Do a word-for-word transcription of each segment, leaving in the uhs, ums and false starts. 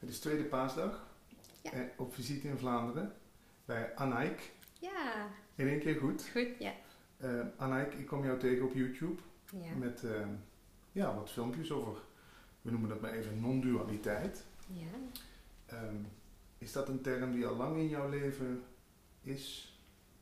Het is tweede paasdag. Ja. Eh, op visite in Vlaanderen. Bij Anaik. Ja. In één keer goed. Goed, ja. Uh, Anaik, ik kom jou tegen op YouTube. Ja. Met uh, ja, wat filmpjes over, we noemen dat maar even, non-dualiteit. Ja. Um, is dat een term die al lang in jouw leven is?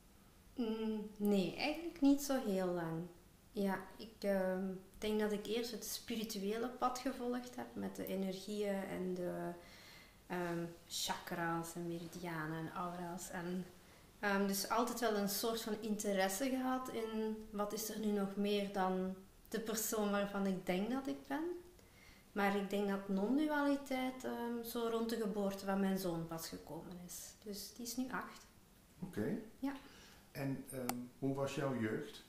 Mm, nee, eigenlijk niet zo heel lang. Ja, ik uh, denk dat ik eerst het spirituele pad gevolgd heb met de energieën en de um, chakra's en meridianen en aura's. En, um, dus altijd wel een soort van interesse gehad in wat is er nu nog meer dan de persoon waarvan ik denk dat ik ben. Maar ik denk dat non-dualiteit um, zo rond de geboorte van mijn zoon pas gekomen is. Dus die is nu acht. Oké. Okay. Ja. En um, hoe was jouw jeugd?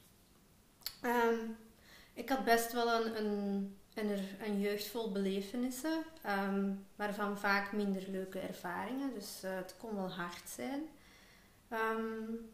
Um, ik had best wel een, een, een, een jeugd vol belevenissen, um, waarvan vaak minder leuke ervaringen. Dus uh, het kon wel hard zijn. Um,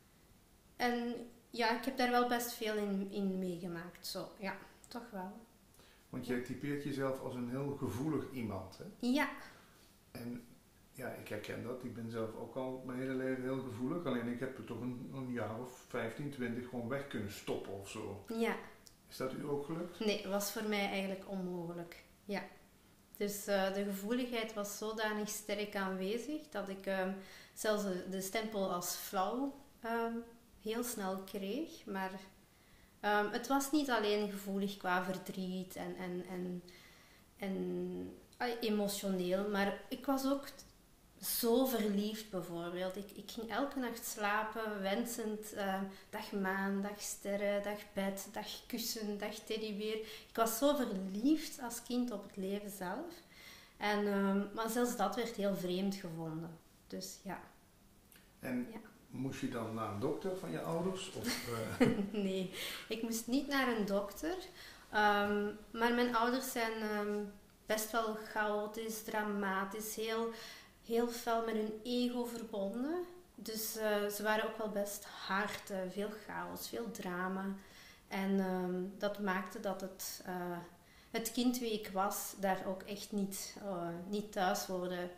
en ja, ik heb daar wel best veel in, in meegemaakt. Zo, ja, toch wel. Want jij typeert jezelf als een heel gevoelig iemand, hè? Ja. En ja, ik herken dat. Ik ben zelf ook al mijn hele leven heel gevoelig. Alleen ik heb er toch een, een jaar of vijftien, twintig gewoon weg kunnen stoppen of zo. Ja. Is dat u ook gelukt? Nee, was voor mij eigenlijk onmogelijk. Ja. Dus uh, de gevoeligheid was zodanig sterk aanwezig dat ik um, zelfs de, de stempel als flauw um, heel snel kreeg. Maar um, het was niet alleen gevoelig qua verdriet en, en, en, en uh, emotioneel, maar ik was ook zo verliefd bijvoorbeeld. Ik, ik ging elke nacht slapen wensend uh, dag maan, dag sterren, dag bed, dag kussen, dag teddybeer. Ik was zo verliefd als kind op het leven zelf. En, uh, maar zelfs dat werd heel vreemd gevonden. Dus ja. En ja. moest je dan naar een dokter van je ouders? Of, uh... nee, ik moest niet naar een dokter. Um, maar mijn ouders zijn um, best wel chaotisch, dramatisch, heel... heel fel met hun ego verbonden. Dus uh, ze waren ook wel best hard, uh, veel chaos, veel drama. En um, dat maakte dat het, uh, het kind wie ik was, daar ook echt niet, uh, niet thuis hoorde.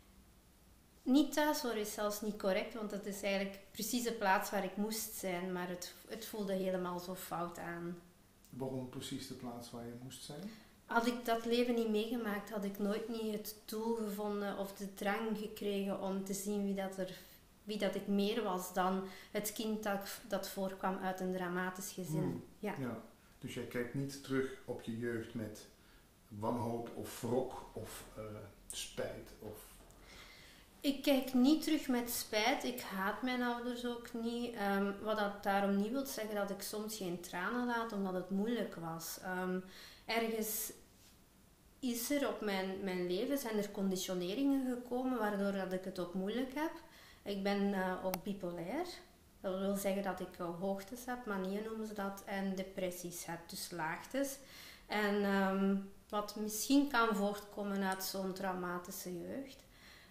Niet thuis horen is zelfs niet correct, want dat is eigenlijk precies de plaats waar ik moest zijn. Maar het, het voelde helemaal zo fout aan. Waarom precies de plaats waar je moest zijn? Had ik dat leven niet meegemaakt, had ik nooit niet het doel gevonden of de drang gekregen om te zien wie dat, er, wie dat ik meer was dan het kind dat, dat voorkwam uit een dramatisch gezin. Hmm. Ja. Ja. Dus jij kijkt niet terug op je jeugd met wanhoop of wrok of uh, spijt? Of... Ik kijk niet terug met spijt. Ik haat mijn ouders ook niet. Um, wat dat daarom niet wil zeggen dat ik soms geen tranen laat, omdat het moeilijk was. Um, ergens is er op mijn, mijn leven, zijn er conditioneringen gekomen waardoor dat ik het ook moeilijk heb. Ik ben uh, ook bipolair. Dat wil zeggen dat ik uh, hoogtes heb, manieën noemen ze dat, en depressies heb, dus laagtes. En um, wat misschien kan voortkomen uit zo'n traumatische jeugd.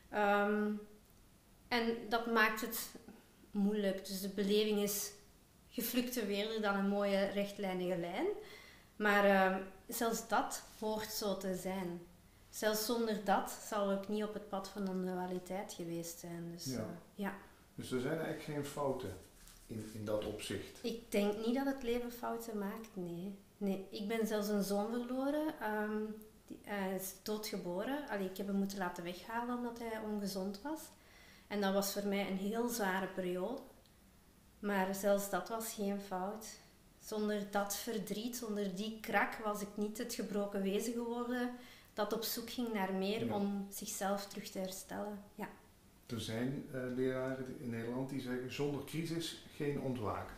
Um, en dat maakt het moeilijk. Dus de beleving is gefluctueerder dan een mooie rechtlijnige lijn. Maar uh, zelfs dat hoort zo te zijn. Zelfs zonder dat zou ik niet op het pad van non-dualiteit geweest zijn. Dus, ja. Uh, ja. Dus er zijn eigenlijk geen fouten in, in dat opzicht? Ik denk niet dat het leven fouten maakt, nee. nee. Ik ben zelfs een zoon verloren. Um, die, uh, hij is doodgeboren. Allee, ik heb hem moeten laten weghalen omdat hij ongezond was. En dat was voor mij een heel zware periode. Maar zelfs dat was geen fout. Zonder dat verdriet, zonder die krak, was ik niet het gebroken wezen geworden dat op zoek ging naar meer ja. om zichzelf terug te herstellen. Ja. Er zijn uh, leraren in Nederland die zeggen zonder crisis geen ontwaken.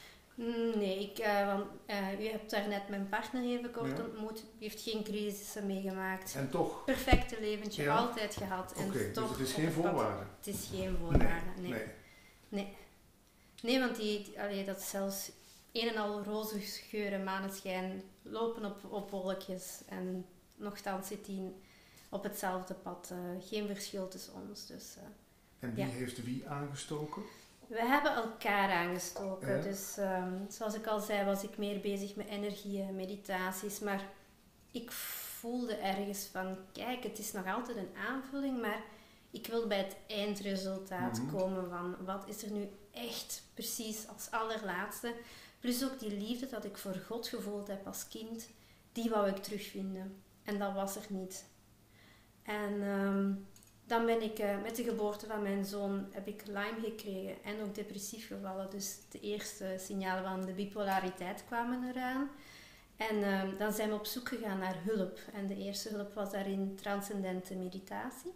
Nee, ik, uh, want, uh, u hebt daarnet mijn partner even kort ja. ontmoet. U heeft geen crisissen meegemaakt. En toch? Perfecte leventje, ja. altijd gehad. Oké, okay, dus het is geen het voorwaarde? Het is geen voorwaarde, nee. Nee, nee. nee. nee want die, die, allee, dat is zelfs een en al roze geuren, maneschijn, lopen op, op wolkjes. En nochtans zit hij op hetzelfde pad. Uh, geen verschil tussen ons. Dus, uh, en wie ja. heeft wie aangestoken? We hebben elkaar aangestoken. Ja. Dus um, zoals ik al zei, was ik meer bezig met energieën, meditaties. Maar ik voelde ergens van, kijk, het is nog altijd een aanvulling, maar ik wil bij het eindresultaat Mm-hmm. komen van, wat is er nu echt precies als allerlaatste. Plus ook die liefde dat ik voor God gevoeld heb als kind, die wou ik terugvinden. En dat was er niet. En um, dan ben ik, uh, met de geboorte van mijn zoon, heb ik Lyme gekregen en ook depressief gevallen. Dus de eerste signalen van de bipolariteit kwamen eraan. En um, dan zijn we op zoek gegaan naar hulp. En de eerste hulp was daarin transcendente meditatie.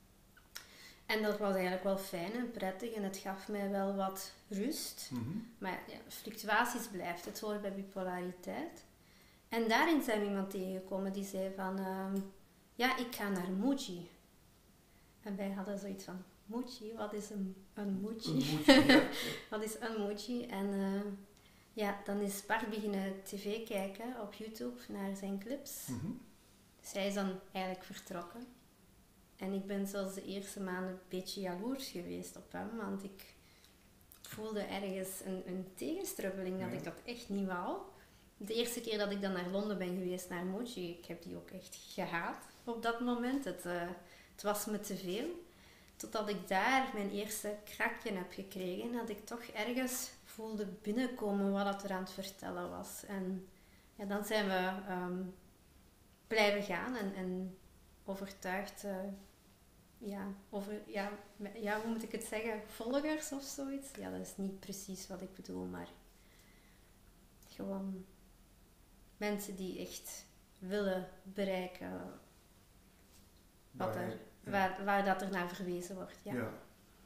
En dat was eigenlijk wel fijn en prettig en het gaf mij wel wat rust. Mm-hmm. Maar ja, fluctuaties blijft, het hoort bij bipolariteit. En daarin zijn we iemand tegengekomen die zei van, uh, ja, ik ga naar Muji. En wij hadden zoiets van, Muji, wat is een, een Muji? Een Muji, ja. Wat is een Muji? En uh, ja, dan is Bart beginnen tv kijken op YouTube naar zijn clips. Mm-hmm. Dus hij is dan eigenlijk vertrokken. En ik ben zelfs de eerste maanden een beetje jaloers geweest op hem, want ik voelde ergens een, een tegenstrubbeling dat Ja. ik dat echt niet wou. De eerste keer dat ik dan naar Londen ben geweest, naar Muji, ik heb die ook echt gehaat op dat moment. Het, uh, het was me te veel. Totdat ik daar mijn eerste krakje heb gekregen, dat ik toch ergens voelde binnenkomen wat dat er aan het vertellen was. En ja, dan zijn we um, blijven gaan en, en overtuigd, uh, ja, over, ja, ja, hoe moet ik het zeggen, volgers of zoiets. Ja, dat is niet precies wat ik bedoel, maar gewoon mensen die echt willen bereiken wat Waar, er, ja. waar, waar dat er naar verwezen wordt. Ja. Ja.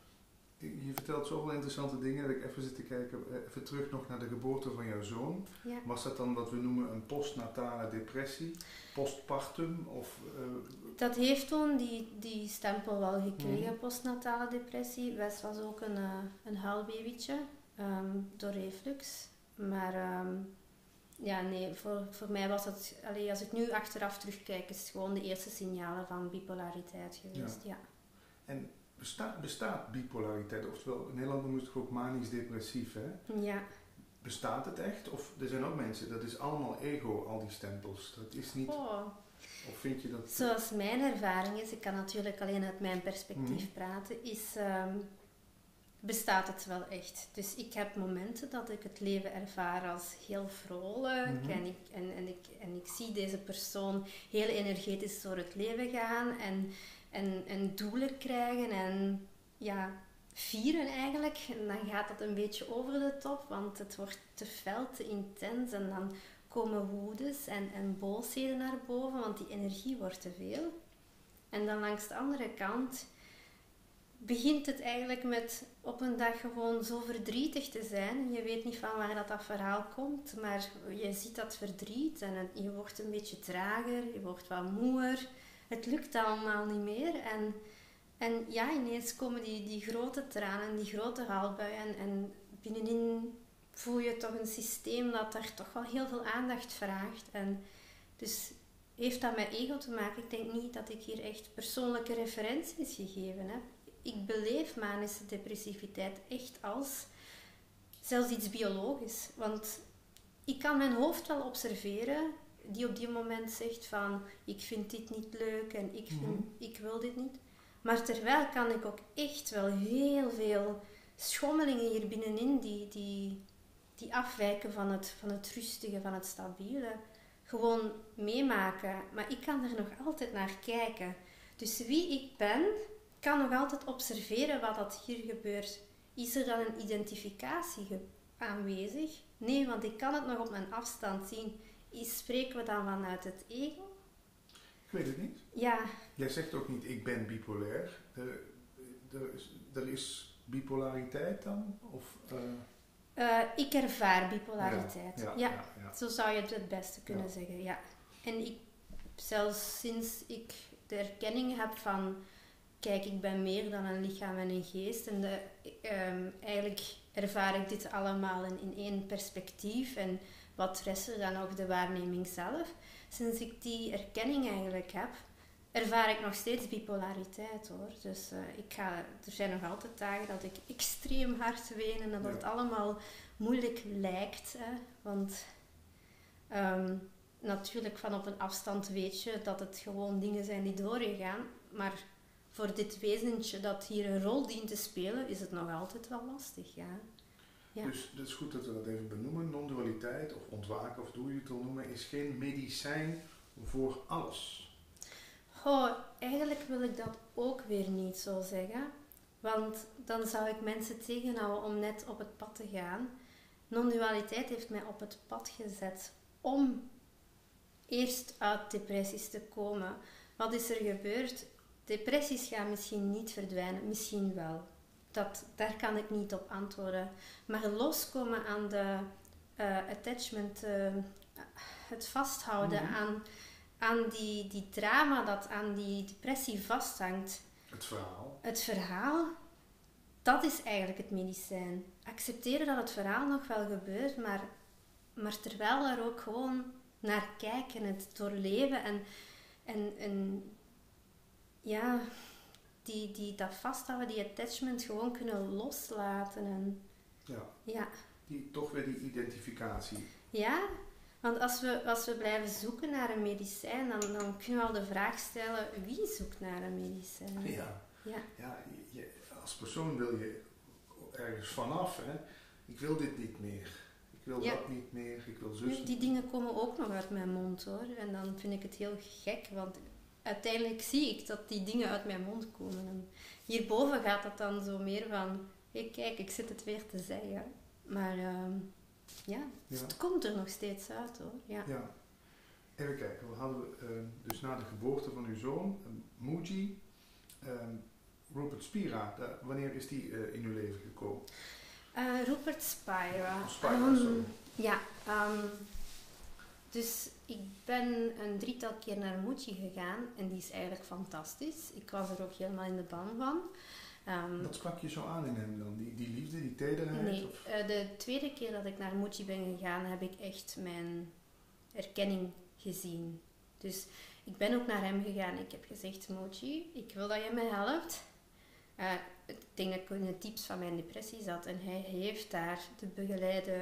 Je vertelt zoveel interessante dingen dat ik even zit te kijken, even terug nog naar de geboorte van jouw zoon. Ja. Was dat dan wat we noemen een postnatale depressie, postpartum? Of, uh... Dat heeft toen die, die stempel wel gekregen, mm. postnatale depressie. Wes was ook een, uh, een huilbabytje um, door reflux. Maar um, ja, nee, voor, voor mij was het, allee, als ik nu achteraf terugkijk, is het gewoon de eerste signalen van bipolariteit geweest. Ja. Ja. En bestaat, bestaat bipolariteit? Oftewel, in Nederland noemen ze het ook manisch-depressief, hè? Ja. Bestaat het echt? Of er zijn ook mensen, dat is allemaal ego, al die stempels. Dat is niet... Oh. Of vind je dat... Zoals mijn ervaring is, ik kan natuurlijk alleen uit mijn perspectief mm. praten, is... Um, bestaat het wel echt. Dus ik heb momenten dat ik het leven ervaar als heel vrolijk mm-hmm. en, ik, en, en, ik, en ik zie deze persoon heel energetisch door het leven gaan en, en, en doelen krijgen en ja, vieren eigenlijk. En dan gaat dat een beetje over de top, want het wordt te fel, te intens en dan komen woedes en, en boosheden naar boven, want die energie wordt te veel. En dan langs de andere kant begint het eigenlijk met op een dag gewoon zo verdrietig te zijn. Je weet niet van waar dat, dat verhaal komt, maar je ziet dat verdriet en het, je wordt een beetje trager, je wordt wat moeer. Het lukt allemaal niet meer. En, en ja, ineens komen die, die grote tranen, die grote huilbuien en binnenin voel je toch een systeem dat daar toch wel heel veel aandacht vraagt. En dus heeft dat met ego te maken? Ik denk niet dat ik hier echt persoonlijke referenties gegeven heb. Ik beleef manische depressiviteit echt als zelfs iets biologisch. Want ik kan mijn hoofd wel observeren, die op die moment zegt van ik vind dit niet leuk en ik, vind, mm-hmm. ik wil dit niet. Maar terwijl kan ik ook echt wel heel veel schommelingen hier binnenin die, die, die afwijken van het, van het rustige, van het stabiele, gewoon meemaken. Maar ik kan er nog altijd naar kijken. Dus wie ik ben, kan nog altijd observeren wat dat hier gebeurt. Is er dan een identificatie aanwezig? Nee, want ik kan het nog op mijn afstand zien. Is, spreken we dan vanuit het ego? Ik weet het niet. Ja. Jij zegt ook niet, ik ben bipolair. Er, er, is, er is bipolariteit dan? Of, uh... uh, ik ervaar bipolariteit. Ja, ja, ja, ja, ja. Zo zou je het het beste kunnen ja. zeggen. Ja. En ik, zelfs sinds ik de erkenning heb van... Kijk, ik ben meer dan een lichaam en een geest. En de, um, eigenlijk ervaar ik dit allemaal in, in één perspectief. En wat rest er dan ook de waarneming zelf. Sinds ik die erkenning eigenlijk heb, ervaar ik nog steeds bipolariteit hoor. Dus uh, ik ga, er zijn nog altijd dagen dat ik extreem hard ween en dat ja. het allemaal moeilijk lijkt. Hè? Want um, natuurlijk van op een afstand weet je dat het gewoon dingen zijn die doorgaan. Maar voor dit wezentje dat hier een rol dient te spelen, is het nog altijd wel lastig, ja. Ja. Dus het is goed dat we dat even benoemen. Non-dualiteit of ontwaken of hoe je het wil noemen is geen medicijn voor alles. Goh, eigenlijk wil ik dat ook weer niet zo zeggen. Want dan zou ik mensen tegenhouden om net op het pad te gaan. Non-dualiteit heeft mij op het pad gezet om eerst uit depressies te komen. Wat is er gebeurd? Depressies gaan misschien niet verdwijnen, misschien wel. Dat, daar kan ik niet op antwoorden. Maar loskomen aan de uh, attachment, uh, het vasthouden mm-hmm. aan, aan die, die drama dat aan die depressie vasthangt. Het verhaal. Het verhaal, dat is eigenlijk het medicijn. Accepteren dat het verhaal nog wel gebeurt, maar, maar terwijl er ook gewoon naar kijken, het doorleven en, en, en ja... Die, die dat vasthouden, die attachment gewoon kunnen loslaten. En, ja, ja. Die, toch weer die identificatie. Ja, want als we, als we blijven zoeken naar een medicijn, dan, dan kunnen we al de vraag stellen, wie zoekt naar een medicijn? Ja, ja. ja je, als persoon wil je ergens vanaf. Hè? Ik wil dit niet meer. Ik wil ja. dat niet meer. Ik wil zus. Die dingen komen ook nog uit mijn mond hoor. En dan vind ik het heel gek, want... Uiteindelijk zie ik dat die dingen uit mijn mond komen. En hierboven gaat dat dan zo meer van... Hey, kijk, ik zit het weer te zeggen. Maar uh, ja, ja, het komt er nog steeds uit hoor. Ja. ja. Even kijken, we hadden uh, dus na de geboorte van uw zoon, uh, Muji, uh, Rupert Spira. Uh, wanneer is die uh, in uw leven gekomen? Uh, Rupert Spira. Oh, Spira, sorry. Um, ja, um, dus ik ben een drietal keer naar Muji gegaan en die is eigenlijk fantastisch. Ik was er ook helemaal in de ban van. Um, Wat sprak je zo aan in hem dan? Die, die liefde, die tederheid? Nee, of? Uh, de tweede keer dat ik naar Muji ben gegaan heb ik echt mijn erkenning gezien. Dus ik ben ook naar hem gegaan. Ik heb gezegd, Muji, ik wil dat je mij helpt. Uh, ik denk dat ik in de tips van mijn depressie zat en hij heeft daar de begeleide...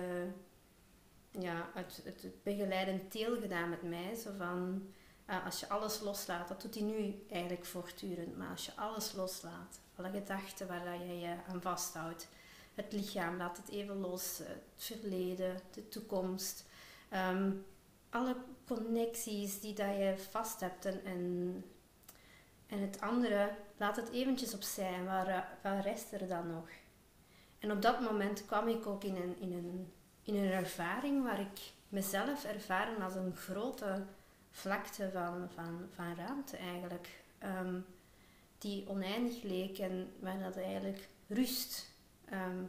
Ja, het, het, het begeleidend deel gedaan met mij. Zo van, uh, als je alles loslaat, dat doet hij nu eigenlijk voortdurend. Maar als je alles loslaat, alle gedachten waar dat je je aan vasthoudt. Het lichaam, laat het even los. Het verleden, de toekomst. Um, alle connecties die dat je vast hebt. En, en, en het andere, laat het eventjes opzij. En waar, waar rest er dan nog? En op dat moment kwam ik ook in een... In een In een ervaring waar ik mezelf ervaren als een grote vlakte van, van, van ruimte eigenlijk. Um, die oneindig leek en waar dat eigenlijk rust, um,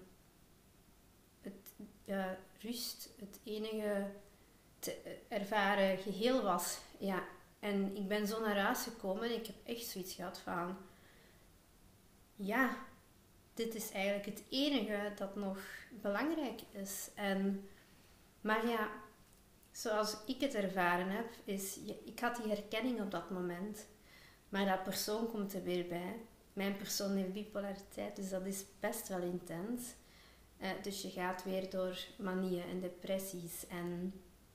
het, uh, rust het enige te ervaren geheel was. Ja. En ik ben zo naar huis gekomen en ik heb echt zoiets gehad van... Ja... Dit is eigenlijk het enige dat nog belangrijk is. En, maar ja, zoals ik het ervaren heb, is... Ik had die herkenning op dat moment. Maar dat persoon komt er weer bij. Mijn persoon heeft bipolariteit, dus dat is best wel intens. Uh, dus je gaat weer door manieën en depressies. En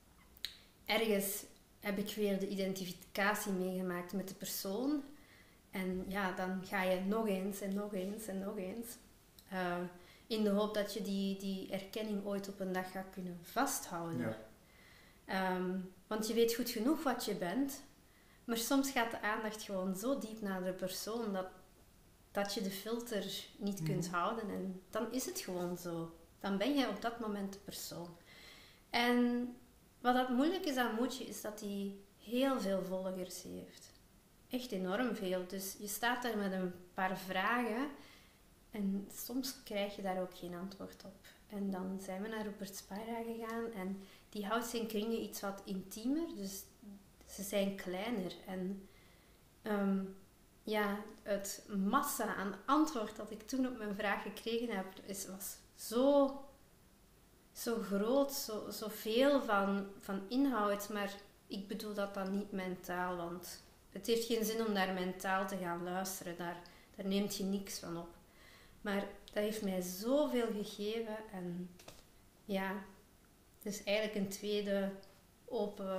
ergens heb ik weer de identificatie meegemaakt met de persoon... En ja, dan ga je nog eens en nog eens en nog eens. Uh, in de hoop dat je die, die erkenning ooit op een dag gaat kunnen vasthouden. Ja. Um, want je weet goed genoeg wat je bent. Maar soms gaat de aandacht gewoon zo diep naar de persoon dat, dat je de filter niet mm. kunt houden. En dan is het gewoon zo. Dan ben je op dat moment de persoon. En wat dat moeilijk is aan Muji is dat hij heel veel volgers heeft. Echt enorm veel. Dus je staat daar met een paar vragen en soms krijg je daar ook geen antwoord op. En dan zijn we naar Rupert Spira gegaan en die houdt zijn kringen iets wat intiemer, dus ze zijn kleiner. En um, ja, het massa aan antwoord dat ik toen op mijn vraag gekregen heb, is, was zo, zo groot, zo, zo veel van, van inhoud, maar ik bedoel dat dan niet mentaal, want... Het heeft geen zin om daar mentaal te gaan luisteren, daar, daar neemt je niks van op. Maar dat heeft mij zoveel gegeven en ja, het is eigenlijk een tweede open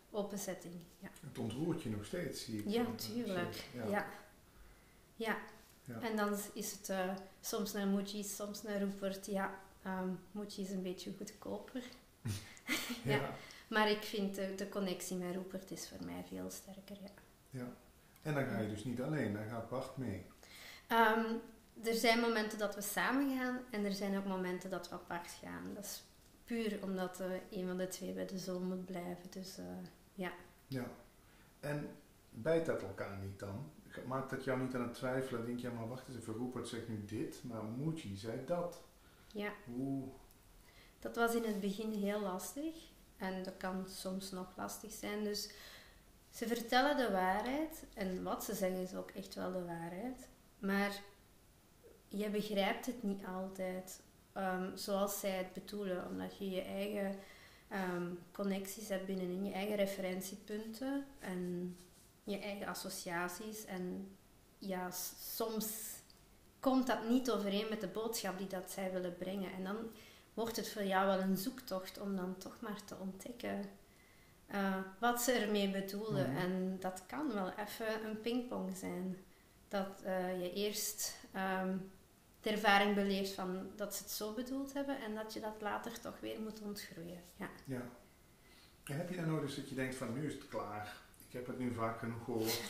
openzetting. Ja, Het ontroert je nog steeds, zie ik. ja zo. tuurlijk. Ja. Ja. Ja. Ja. En dan is het uh, soms naar Muji, soms naar Rupert. Ja, um, Muji is een beetje goedkoper. ja. Ja. Maar ik vind de, de connectie met Rupert is voor mij veel sterker. Ja. Ja. En dan ga je dus niet alleen, dan gaat Bart mee. Um, er zijn momenten dat we samen gaan en er zijn ook momenten dat we apart gaan. Dat is puur omdat uh, een van de twee bij de zoon moet blijven. Dus uh, ja. Ja. En bijt dat elkaar niet dan? Maakt dat jou niet aan het twijfelen? Denk je, ja, maar wacht eens even, Rupert zegt nu dit, maar Muji zei dat. Ja. Hoe? Dat was in het begin heel lastig. En dat kan soms nog lastig zijn. Dus ze vertellen de waarheid. En wat ze zeggen is ook echt wel de waarheid. Maar je begrijpt het niet altijd um, zoals zij het bedoelen. Omdat je je eigen um, connecties hebt binnenin, je eigen referentiepunten. En je eigen associaties. En ja, soms komt dat niet overeen met de boodschap die dat zij willen brengen. En dan wordt het voor jou wel een zoektocht om dan toch maar te ontdekken uh, wat ze ermee bedoelen. Mm-hmm. En dat kan wel even een pingpong zijn. Dat uh, je eerst um, de ervaring beleeft van dat ze het zo bedoeld hebben en dat je dat later toch weer moet ontgroeien. Ja. Ja. En heb je dan nog eens dat je denkt van nu is het klaar? Ik heb het nu vaak genoeg gehoord.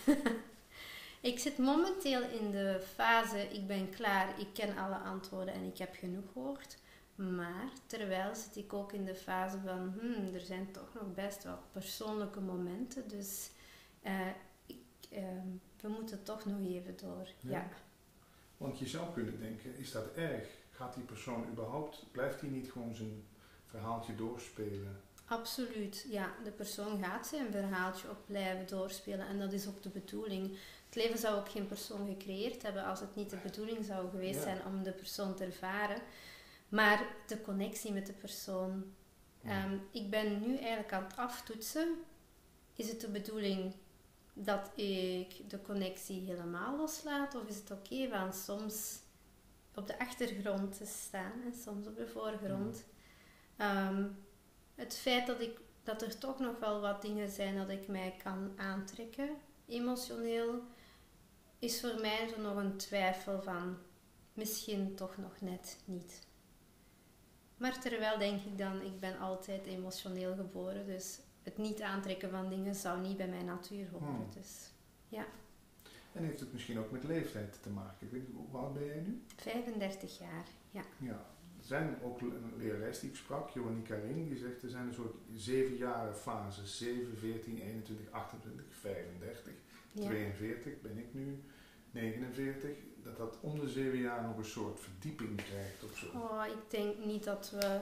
Ik zit momenteel in de fase, ik ben klaar, ik ken alle antwoorden en ik heb genoeg gehoord. Maar terwijl zit ik ook in de fase van, hmm, er zijn toch nog best wel persoonlijke momenten. Dus uh, ik, uh, we moeten toch nog even door. Ja. Ja. Want je zou kunnen denken, is dat erg? Gaat die persoon überhaupt, blijft hij niet gewoon zijn verhaaltje doorspelen? Absoluut, ja. De persoon gaat zijn verhaaltje ook blijven doorspelen en dat is ook de bedoeling. Het leven zou ook geen persoon gecreëerd hebben als het niet de bedoeling zou geweest ja. zijn om de persoon te ervaren. Maar de connectie met de persoon. Um, ik ben nu eigenlijk aan het aftoetsen. Is het de bedoeling dat ik de connectie helemaal loslaat? Of is het oké okay van soms op de achtergrond te staan en soms op de voorgrond? Um, het feit dat, ik, dat er toch nog wel wat dingen zijn dat ik mij kan aantrekken, emotioneel, is voor mij zo nog een twijfel van misschien toch nog net niet. Maar terwijl denk ik dan, ik ben altijd emotioneel geboren, dus het niet aantrekken van dingen zou niet bij mijn natuur horen. Hmm. Dus, ja. En heeft het misschien ook met leeftijd te maken? Ik weet niet, hoe oud ben jij nu? vijfendertig jaar, ja. Ja. Er zijn ook een lerares die ik sprak, Johannie Karin, die zegt er zijn een soort zeven jaren fases. zeven, veertien, eenentwintig, achtentwintig, vijfendertig, ja. tweeënveertig ben ik nu, negenenveertig. Dat dat om de zeven jaar nog een soort verdieping krijgt of zo. Oh, ik denk niet dat we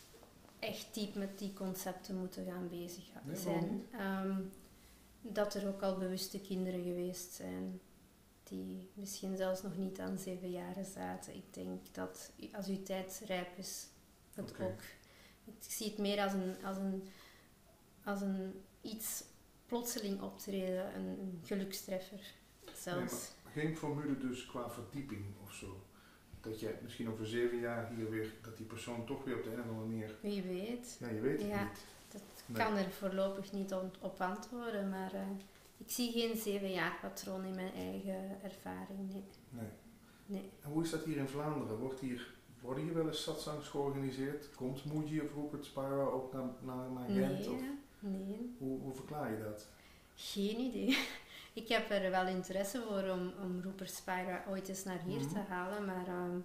echt diep met die concepten moeten gaan bezig nee, zijn. Um, dat er ook al bewuste kinderen geweest zijn die misschien zelfs nog niet aan zeven jaren zaten. Ik denk dat als uw tijd rijp is, het okay. ook. Ik zie het meer als een, als een, als een iets plotseling optreden, een, een gelukstreffer zelfs. Nee, geen formule dus qua verdieping of zo. Dat je misschien over zeven jaar hier weer, dat die persoon toch weer op de een of andere manier... Wie weet. Ja, je weet het ja, niet. Dat nee. kan er voorlopig niet op, op antwoorden, maar uh, ik zie geen zeven jaar patroon in mijn eigen ervaring. Nee. nee. nee. En hoe is dat hier in Vlaanderen? Wordt hier, worden hier wel eens satsangs georganiseerd? Komt Muji of Rupert Spira ook naar, naar, naar Gent? Nee, of? nee. Hoe, hoe verklaar je dat? Geen idee. Ik heb er wel interesse voor om, om Rupert Spira ooit eens naar hier mm-hmm. te halen, maar um,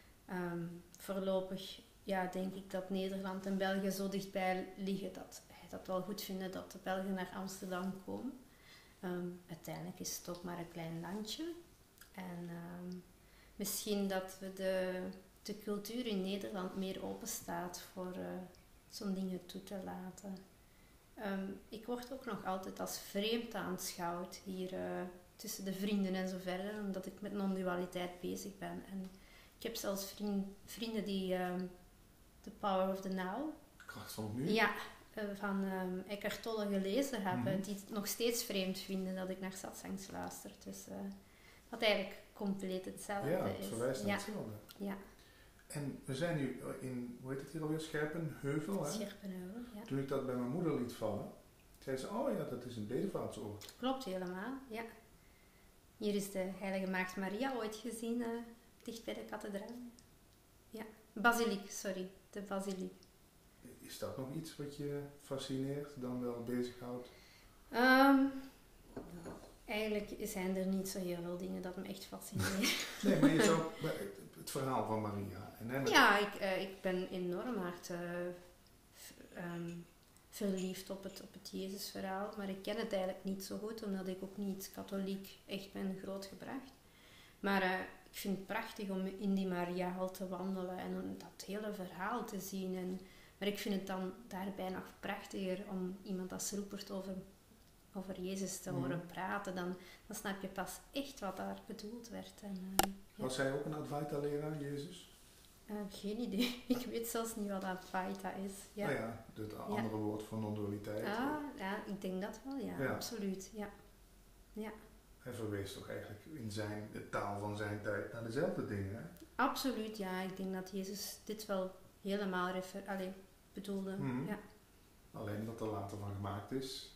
um, voorlopig ja, denk ik dat Nederland en België zo dichtbij liggen dat hij dat wel goed vinden dat de Belgen naar Amsterdam komen. Um, uiteindelijk is het ook maar een klein landje. En um, misschien dat we de, de cultuur in Nederland meer open staat voor uh, zo'n dingen toe te laten. Um, ik word ook nog altijd als vreemd aanschouwd hier uh, tussen de vrienden en zo verder, omdat ik met non-dualiteit bezig ben. En ik heb zelfs vriend, vrienden die um, The Power of the Now, Kracht van het nu? Ja, uh, van um, Eckhart Tolle gelezen hebben, mm-hmm. die het nog steeds vreemd vinden dat ik naar satsangs luister. Dus uh, wat eigenlijk compleet hetzelfde ja, is. het verwijst naar ja. hetzelfde. Ja. En we zijn nu in, hoe heet het hier alweer, Scherpenheuvel, hè? Scherpenheuvel, ja. Toen ik dat bij mijn moeder liet vallen, Zei ze, oh ja, dat is een bedevaartsoord. Klopt helemaal, ja. Hier is de Heilige Maagd Maria ooit gezien, uh, dicht bij de kathedraal. Ja, basiliek, sorry, de basiliek. Is dat nog iets wat je fascineert, dan wel bezighoudt? Um, eigenlijk zijn er niet zo heel veel dingen dat me echt fascineren. Nee, maar je zou het verhaal van Maria. En hè, ja, ik, uh, ik ben enorm hard uh, f- um, verliefd op het, op het Jezusverhaal, maar ik ken het eigenlijk niet zo goed, omdat ik ook niet katholiek echt ben grootgebracht. Maar uh, ik vind het prachtig om in die Mariahal te wandelen en om dat hele verhaal te zien. En, maar ik vind het dan daarbij nog prachtiger om iemand als Rupert over, over Jezus te horen mm. praten. Dan, dan snap je pas echt wat daar bedoeld werd. En, uh, ja. Was hij ook een Advaita-leraar, Jezus? Uh, geen idee. Ik weet zelfs niet wat Advaita is. Ja. Nou ja, het andere ja. woord voor non-dualiteit. Ah, ja, ik denk dat wel, ja, ja. absoluut. Ja. Ja. Hij verwees toch eigenlijk in zijn, de taal van zijn tijd naar dezelfde dingen, hè? Absoluut, ja. Ik denk dat Jezus dit wel helemaal refer- allee, bedoelde. Mm-hmm. Ja. Alleen dat er later van gemaakt is.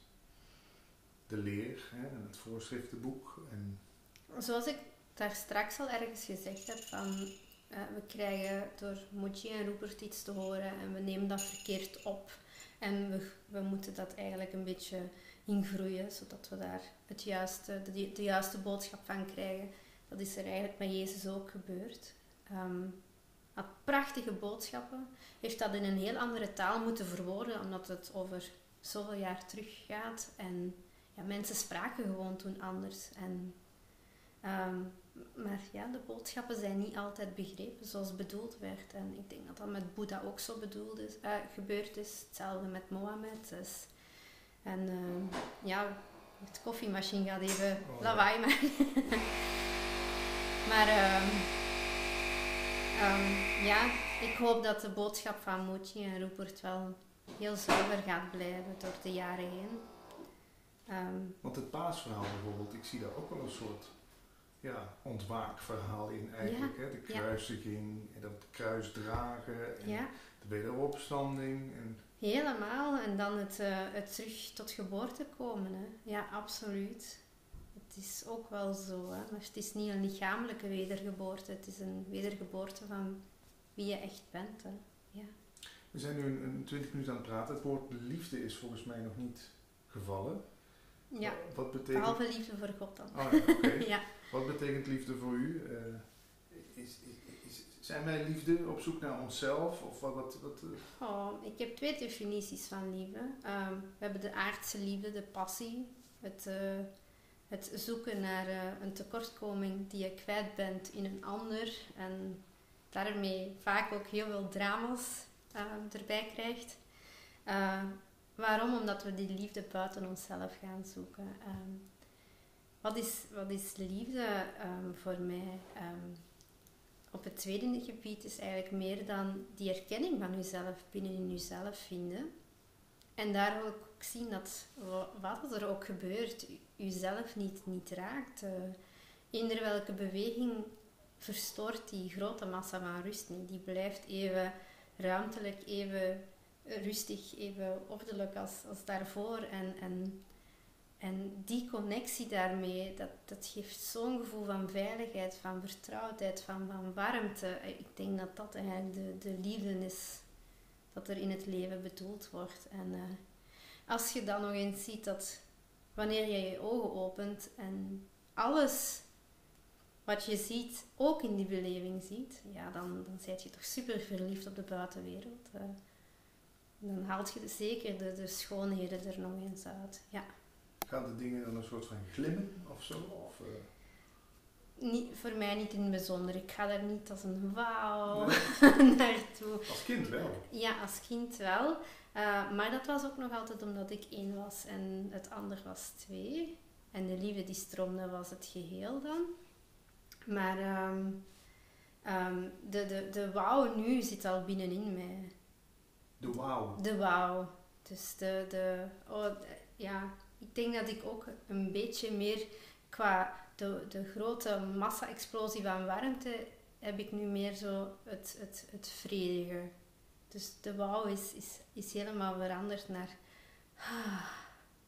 De leer hè, en het voorschriftenboek. En zoals ik daar straks al ergens gezegd heb, van, uh, we krijgen door Mochi en Rupert iets te horen en we nemen dat verkeerd op. En we, we moeten dat eigenlijk een beetje ingroeien, zodat we daar het juiste, de, de juiste boodschap van krijgen. Dat is er eigenlijk met Jezus ook gebeurd. Um, had prachtige boodschappen, heeft dat in een heel andere taal moeten verwoorden, omdat het over zoveel jaar terug gaat. En ja, mensen spraken gewoon toen anders. En, um, maar ja, de boodschappen zijn niet altijd begrepen zoals bedoeld werd. En ik denk dat dat met Boeddha ook zo bedoeld is, uh, gebeurd is. Hetzelfde met Mohammed. Dus, en uh, ja, de koffiemachine gaat even oh, lawaai maken. maar um, um, ja, ik hoop dat de boodschap van Mochi en Rupert wel heel zuiver gaat blijven door de jaren heen. Um, Want het paasverhaal bijvoorbeeld, ik zie daar ook wel een soort ja, ontwaakverhaal in eigenlijk. Ja, hè? De kruisiging, ja. en dat kruis dragen en ja. de wederopstanding. En helemaal, en dan het, uh, het terug tot geboorte komen. Hè? Ja, absoluut. Het is ook wel zo, hè? Maar het is niet een lichamelijke wedergeboorte, het is een wedergeboorte van wie je echt bent. Hè? Ja. We zijn nu een, een twintig minuten aan het praten. Het woord liefde is volgens mij nog niet gevallen. Ja, wat betekent... behalve liefde voor God dan. Oh, ja, okay. ja. Wat betekent liefde voor u? Uh, is, is, is, zijn wij liefde op zoek naar onszelf? Of wat, wat, wat, uh... oh, ik heb twee definities van liefde. Um, we hebben de aardse liefde, de passie. Het, uh, het zoeken naar uh, een tekortkoming die je kwijt bent in een ander. En daarmee vaak ook heel veel drama's uh, erbij krijgt. Uh, Waarom? Omdat we die liefde buiten onszelf gaan zoeken. Um, wat, is, wat is liefde um, voor mij? Um, op het tweede gebied is eigenlijk meer dan die erkenning van jezelf binnenin jezelf vinden. En daar wil ik ook zien dat wat er ook gebeurt, jezelf niet, niet raakt. Uh, eender welke beweging verstoort die grote massa van rust niet. Die blijft even ruimtelijk, even rustig, even ordelijk als, als daarvoor. En, en, en die connectie daarmee, dat, dat geeft zo'n gevoel van veiligheid, van vertrouwdheid, van, van warmte. Ik denk dat dat eigenlijk de, de liefde is dat er in het leven bedoeld wordt. En uh, als je dan nog eens ziet dat wanneer je je ogen opent en alles wat je ziet ook in die beleving ziet, ja, dan, dan ben je toch super verliefd op de buitenwereld. Uh, Dan haalt je zeker de, de schoonheden er nog eens uit. Ja. Gaan de dingen dan een soort van glimmen of zo? Of, uh... niet, voor mij niet in het bijzonder. Ik ga daar niet als een wauw nee. naartoe. Als kind wel? Ja, als kind wel. Uh, maar dat was ook nog altijd omdat ik één was en het ander was twee. En de liefde die stroomde was het geheel dan. Maar um, um, de, de, de wauw nu zit al binnenin mij. De wauw. De wauw. Dus de, de, oh, de, ja, ik denk dat ik ook een beetje meer qua de, de grote massa-explosie van warmte heb ik nu meer zo het, het, het vredige. Dus de wauw is, is, is helemaal veranderd naar, ah,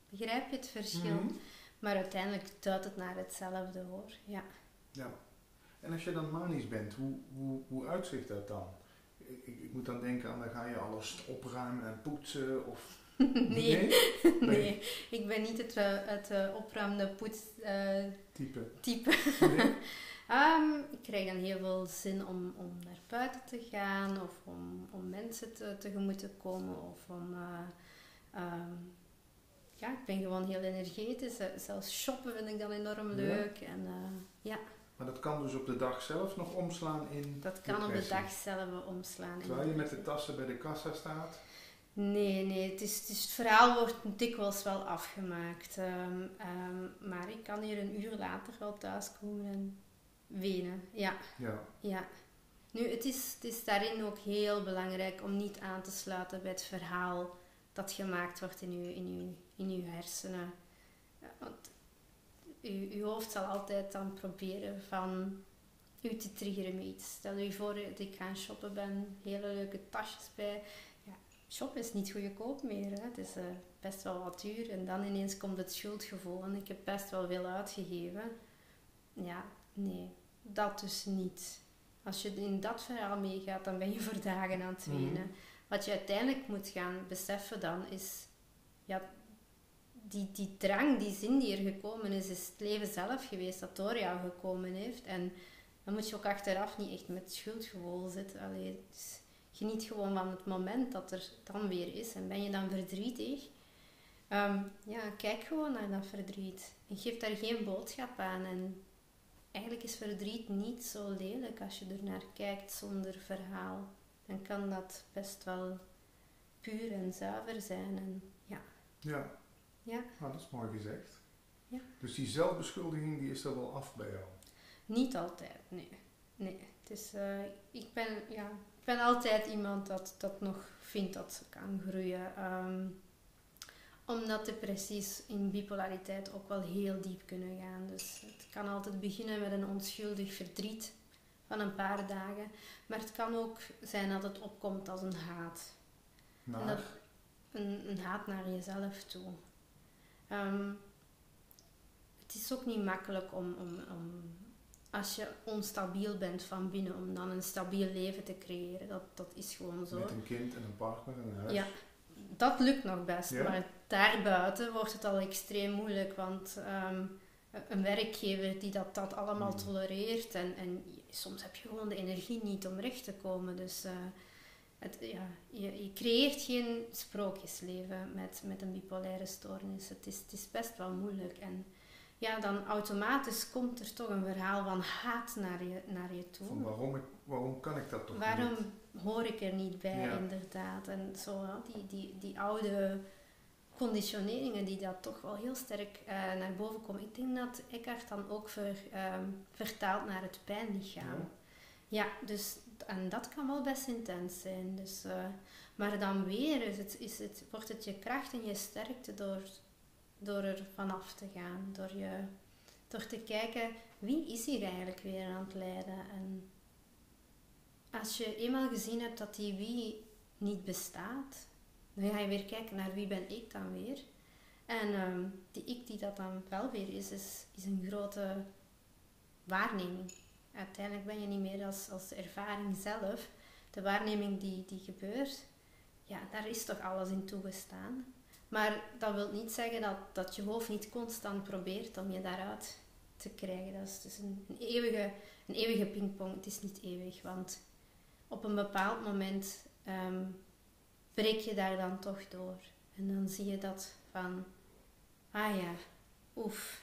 Begrijp je het verschil? Mm-hmm. Maar uiteindelijk duidt het naar hetzelfde hoor. Ja. Ja. En als je dan manisch bent, hoe, hoe, hoe uitzicht dat dan? Ik, ik, ik moet dan denken aan, dan ga je alles opruimen en poetsen of... nee. Nee? nee, nee, ik ben niet het, uh, het uh, opruimende poets uh, type. type. Nee? um, ik krijg dan heel veel zin om, om naar buiten te gaan of om, om mensen te, tegemoet te komen of om... Uh, um, ja, ik ben gewoon heel energetisch. Zelfs shoppen vind ik dan enorm leuk. Ja. En, uh, ja. Maar dat kan dus op de dag zelf nog omslaan in Dat kan depressie. op de dag zelf omslaan. Terwijl je met de tassen bij de kassa staat? Nee, nee. Het, is, het, is, het verhaal wordt dikwijls wel afgemaakt. Um, um, maar ik kan hier een uur later wel thuiskomen en wenen. Ja. Ja. ja. Nu, het is, het is daarin ook heel belangrijk om niet aan te sluiten bij het verhaal dat gemaakt wordt in uw, in uw, in uw hersenen. Want uw, uw hoofd zal altijd dan proberen van u te triggeren met iets. Stel je voor dat ik ga shoppen ben, hele leuke tasjes bij. Ja, shoppen is niet goedkoop meer. Hè. Het is uh, best wel wat duur. En dan ineens komt het schuldgevoel. En ik heb best wel veel uitgegeven. Ja, nee. Dat dus niet. Als je in dat verhaal meegaat, dan ben je voor dagen aan het wenen. Mm-hmm. Wat je uiteindelijk moet gaan beseffen dan is... Ja, die, die drang, die zin die er gekomen is, is het leven zelf geweest dat door jou gekomen heeft. En dan moet je ook achteraf niet echt met schuldgevoel zitten. Allee, dus geniet gewoon van het moment dat er dan weer is. En ben je dan verdrietig? Um, ja, kijk gewoon naar dat verdriet. En geef daar geen boodschap aan. En eigenlijk is verdriet niet zo lelijk als je er naar kijkt zonder verhaal. Dan kan dat best wel puur en zuiver zijn. En ja. Ja. Ja. Nou, dat is mooi gezegd. Ja. Dus die zelfbeschuldiging, die is er wel af bij jou? Niet altijd, nee. Nee. Het is, uh, ik, ben, ja, ik ben altijd iemand dat, dat nog vindt dat ze kan groeien. Um, omdat depressies in bipolariteit ook wel heel diep kunnen gaan. Dus het kan altijd beginnen met een onschuldig verdriet van een paar dagen. Maar het kan ook zijn dat het opkomt als een haat. Naar? En dat, een, een haat naar jezelf toe. Um, het is ook niet makkelijk om, om, om, als je onstabiel bent van binnen, om dan een stabiel leven te creëren. Dat, dat is gewoon zo. Met een kind en een partner en een huis. Ja, dat lukt nog best. Ja? Maar daarbuiten wordt het al extreem moeilijk. Want um, een werkgever die dat, dat allemaal mm. tolereert. En, en soms heb je gewoon de energie niet om recht te komen. Dus uh, het, ja, je, je creëert geen sprookjesleven met, met een bipolaire stoornis. Het is, het is best wel moeilijk. En ja, dan automatisch komt er toch een verhaal van haat naar je, naar je toe. Van waarom, ik, waarom kan ik dat toch waarom niet? Waarom hoor ik er niet bij, ja. Inderdaad. En zo, die, die, die oude conditioneringen die dat toch wel heel sterk uh, naar boven komen. Ik denk dat Eckhart dan ook ver, um, vertaalt naar het pijnlichaam. Ja, ja, dus en dat kan wel best intens zijn. Dus, uh, maar dan weer is het, is het, wordt het je kracht en je sterkte door, door er vanaf te gaan. Door, je, door te kijken, wie is hier eigenlijk weer aan het lijden? En als je eenmaal gezien hebt dat die wie niet bestaat, dan ga je weer kijken naar wie ben ik dan weer. En um, die ik die dat dan wel weer is, is, is een grote waarneming. Uiteindelijk ben je niet meer als, als de ervaring zelf. De waarneming die, die gebeurt, ja, daar is toch alles in toegestaan. Maar dat wil niet zeggen dat, dat je hoofd niet constant probeert om je daaruit te krijgen. Dat is dus een, een, eeuwige, een eeuwige pingpong. Het is niet eeuwig, want op een bepaald moment um, breek je daar dan toch door. En dan zie je dat van, ah ja, oef.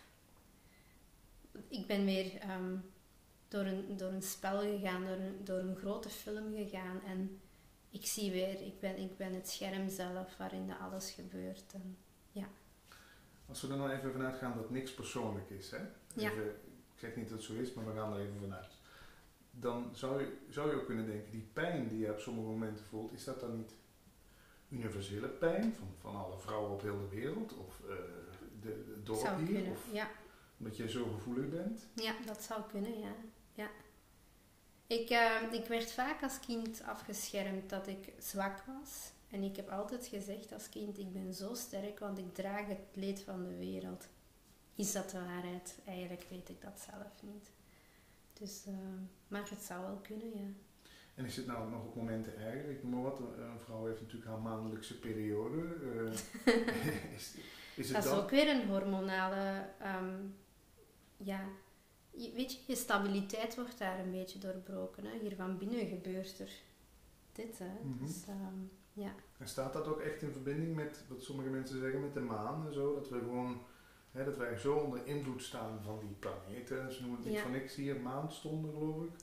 Ik ben weer um, door, een, door een spel gegaan, door een, door een grote film gegaan. En ik zie weer, ik ben, ik ben het scherm zelf waarin dat alles gebeurt. En, ja. Als we er nou even vanuit gaan dat niks persoonlijk is, hè? Even, ja. Ik zeg niet dat het zo is, maar we gaan er even vanuit. Dan zou je, zou je ook kunnen denken, die pijn die je op sommige momenten voelt, is dat dan niet universele pijn van, van alle vrouwen op heel de wereld? Of uh, de, de dorp zou hier? Kunnen, of ja. Omdat jij zo gevoelig bent? Ja, dat zou kunnen, ja. ja. Ik, uh, ik werd vaak als kind afgeschermd dat ik zwak was. En ik heb altijd gezegd als kind, ik ben zo sterk, want ik draag het leed van de wereld. Is dat de waarheid? Eigenlijk weet ik dat zelf niet. Dus, uh, maar het zou wel kunnen, ja. En is het nou nog op momenten erger? Ik noem maar wat, een vrouw heeft natuurlijk haar maandelijkse periode. Uh, is, is het dat is dan? ook weer een hormonale... Um, ja, je, weet je, je stabiliteit wordt daar een beetje doorbroken. Hè? Hier van binnen gebeurt er dit. Hè? Mm-hmm. Dus, um, ja. En staat dat ook echt in verbinding met wat sommige mensen zeggen met de maan en zo? Dat we gewoon... Hè, dat wij zo onder invloed staan van die planeten. Ze noemen het niet ja. van niks hier maanstonden, geloof ik.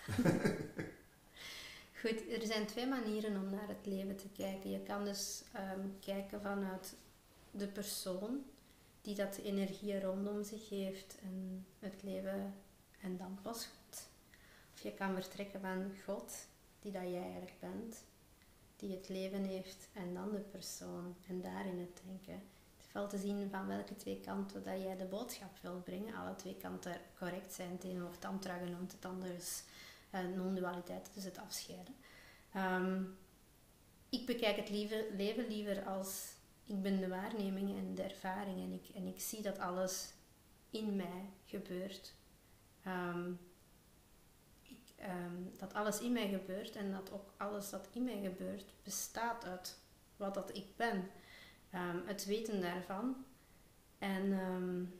Goed, er zijn twee manieren om naar het leven te kijken. Je kan dus um, kijken vanuit de persoon die dat de energie rondom zich heeft en het leven en dan pas God. Of je kan vertrekken van God, die dat jij eigenlijk bent, die het leven heeft en dan de persoon en daarin het denken. Het is wel te zien van welke twee kanten dat jij de boodschap wilt brengen. Alle twee kanten correct zijn. Het ene wordt tantra genoemd, het andere is uh, non-dualiteit, dus het afscheiden. Um, ik bekijk het liever, leven liever als ik ben de waarneming en de ervaring en ik, en ik zie dat alles in mij gebeurt. Um, ik, um, dat alles in mij gebeurt en dat ook alles dat in mij gebeurt bestaat uit wat dat ik ben. Um, het weten daarvan. En um,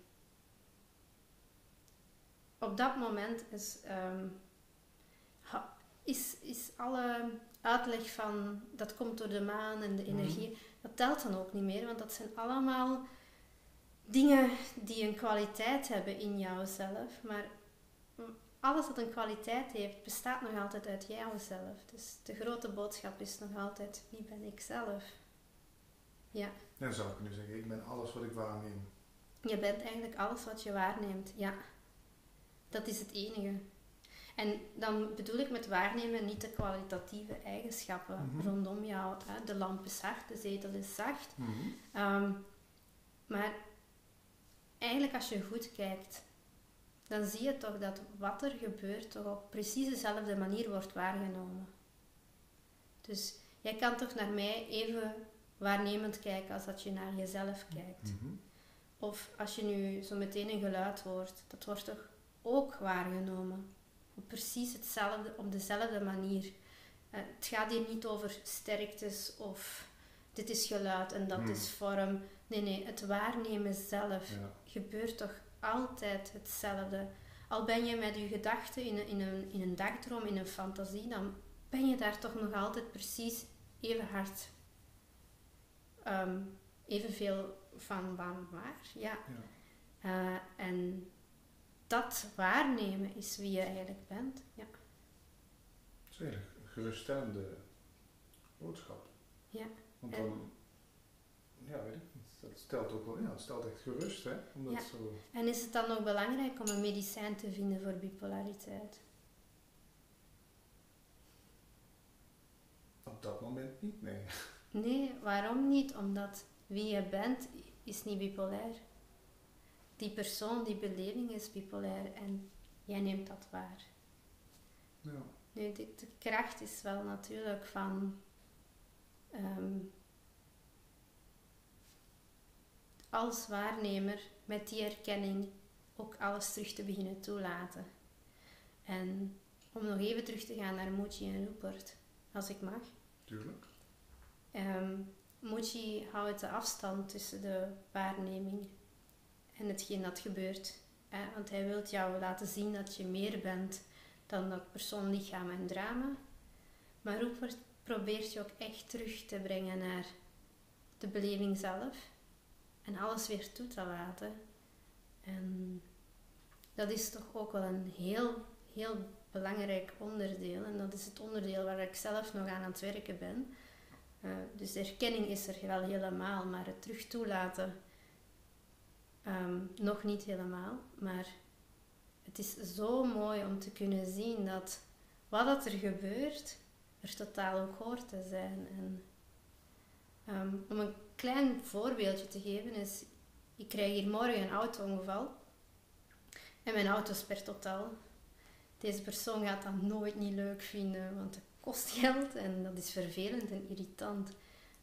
op dat moment is, um, ha, is, is alle uitleg van dat komt door de maan en de energie, mm. dat telt dan ook niet meer, want dat zijn allemaal dingen die een kwaliteit hebben in jouzelf, maar alles dat een kwaliteit heeft, bestaat nog altijd uit jouzelf. Dus de grote boodschap is nog altijd, wie ben ik zelf? Ja. Dan zou ik kunnen zeggen, ik ben alles wat ik waarneem. Je bent eigenlijk alles wat je waarneemt, ja. Dat is het enige. En dan bedoel ik met waarnemen niet de kwalitatieve eigenschappen mm-hmm. rondom jou. Hè. De lamp is hard, de zetel is zacht. Mm-hmm. Um, maar eigenlijk als je goed kijkt, dan zie je toch dat wat er gebeurt toch op precies dezelfde manier wordt waargenomen. Dus jij kan toch naar mij even waarnemend kijken als dat je naar jezelf kijkt. Mm-hmm. Of als je nu zo meteen een geluid hoort, dat wordt toch ook waargenomen. Op precies hetzelfde, op dezelfde manier. Uh, het gaat hier niet over sterktes of dit is geluid en dat mm. is vorm. Nee, nee, het waarnemen zelf ja. gebeurt toch altijd hetzelfde. Al ben je met je gedachten in een, in, een, in een dagdroom, in een fantasie, dan ben je daar toch nog altijd precies even hard, um, evenveel van van waar. Ja. ja. Uh, en dat waarnemen is wie je eigenlijk bent. Ja. Dat is een hele geruststellende boodschap. Ja. Want dan, ja, weet ik niet. Dat stelt ook wel, ja, het stelt echt gerust, hè? Omdat ja. zo... En is het dan nog belangrijk om een medicijn te vinden voor bipolariteit? Op dat moment niet, nee. Nee, waarom niet? Omdat wie je bent is niet bipolair. Die persoon, die beleving is bipolair en jij neemt dat waar. Ja. Nu, de, de kracht is wel natuurlijk van um, als waarnemer met die erkenning ook alles terug te beginnen toelaten. En om nog even terug te gaan naar Mochi en Rupert, als ik mag. Tuurlijk. Um, Mochi houdt de afstand tussen de waarneming en hetgeen dat gebeurt. Eh, want hij wil jou laten zien dat je meer bent dan dat persoon, lichaam en drama. Maar Rupert probeert je ook echt terug te brengen naar de beleving zelf. En alles weer toe te laten. En dat is toch ook wel een heel, heel belangrijk onderdeel. En dat is het onderdeel waar ik zelf nog aan aan het werken ben. Uh, dus de erkenning is er wel helemaal, maar het terug toelaten um, nog niet helemaal. Maar het is zo mooi om te kunnen zien dat wat dat er gebeurt, er totaal ook hoort te zijn. En, um, om een klein voorbeeldje te geven is, ik krijg hier morgen een auto-ongeval en mijn auto is per totaal. Deze persoon gaat dat nooit niet leuk vinden, want het kost geld en dat is vervelend en irritant.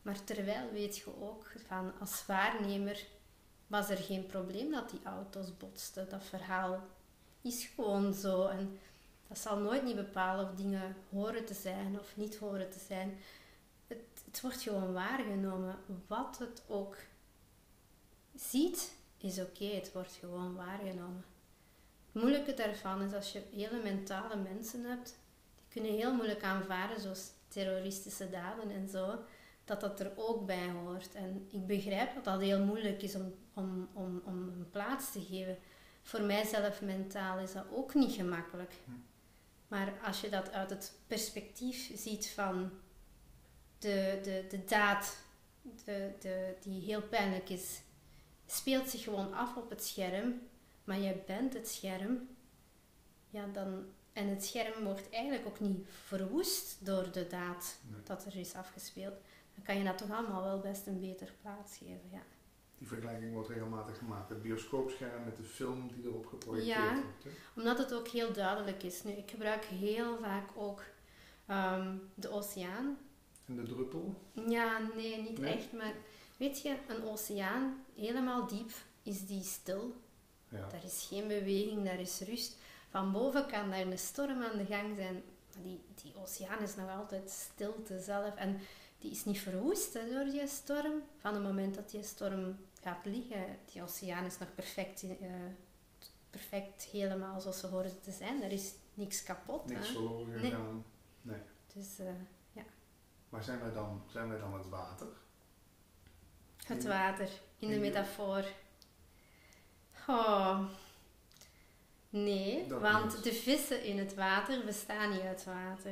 Maar terwijl weet je ook van als waarnemer was er geen probleem dat die auto's botsten. Dat verhaal is gewoon zo. En dat zal nooit niet bepalen of dingen horen te zijn of niet horen te zijn. Het, het wordt gewoon waargenomen. Wat het ook ziet, is oké. Okay, het wordt gewoon waargenomen. Het moeilijke daarvan is als je hele mentale mensen hebt, die kunnen heel moeilijk aanvaarden, zoals terroristische daden en zo, dat dat er ook bij hoort. En ik begrijp dat dat heel moeilijk is om, om, om, om een plaats te geven. Voor mijzelf mentaal is dat ook niet gemakkelijk. Maar als je dat uit het perspectief ziet van de, de, de daad de, de, die heel pijnlijk is, speelt zich gewoon af op het scherm, maar jij bent het scherm, ja, dan, en het scherm wordt eigenlijk ook niet verwoest door de daad nee. dat er is afgespeeld, dan kan je dat toch allemaal wel best een beter plaats geven. Ja. Die vergelijking wordt regelmatig gemaakt, het bioscoopscherm met de film die erop geprojecteerd ja, wordt. Hè? Omdat het ook heel duidelijk is. Nu, ik gebruik heel vaak ook um, de oceaan. En de druppel? Ja, nee, niet nee? echt, maar weet je, een oceaan, helemaal diep, is die stil. Ja. Daar is geen beweging, daar is rust. Van boven kan daar een storm aan de gang zijn, maar die, die oceaan is nog altijd stilte zelf. En die is niet verwoest hè, door die storm. Van het moment dat die storm gaat liggen, die oceaan is nog perfect, uh, perfect helemaal zoals ze horen te zijn. Er is niks kapot. Niks hè? verloren nee. gegaan. Nee. Dus, uh, ja. Maar zijn wij, dan, zijn wij dan het water? Het water, in de in metafoor. Oh. Nee, dat want niet. De vissen in het water bestaan niet uit water.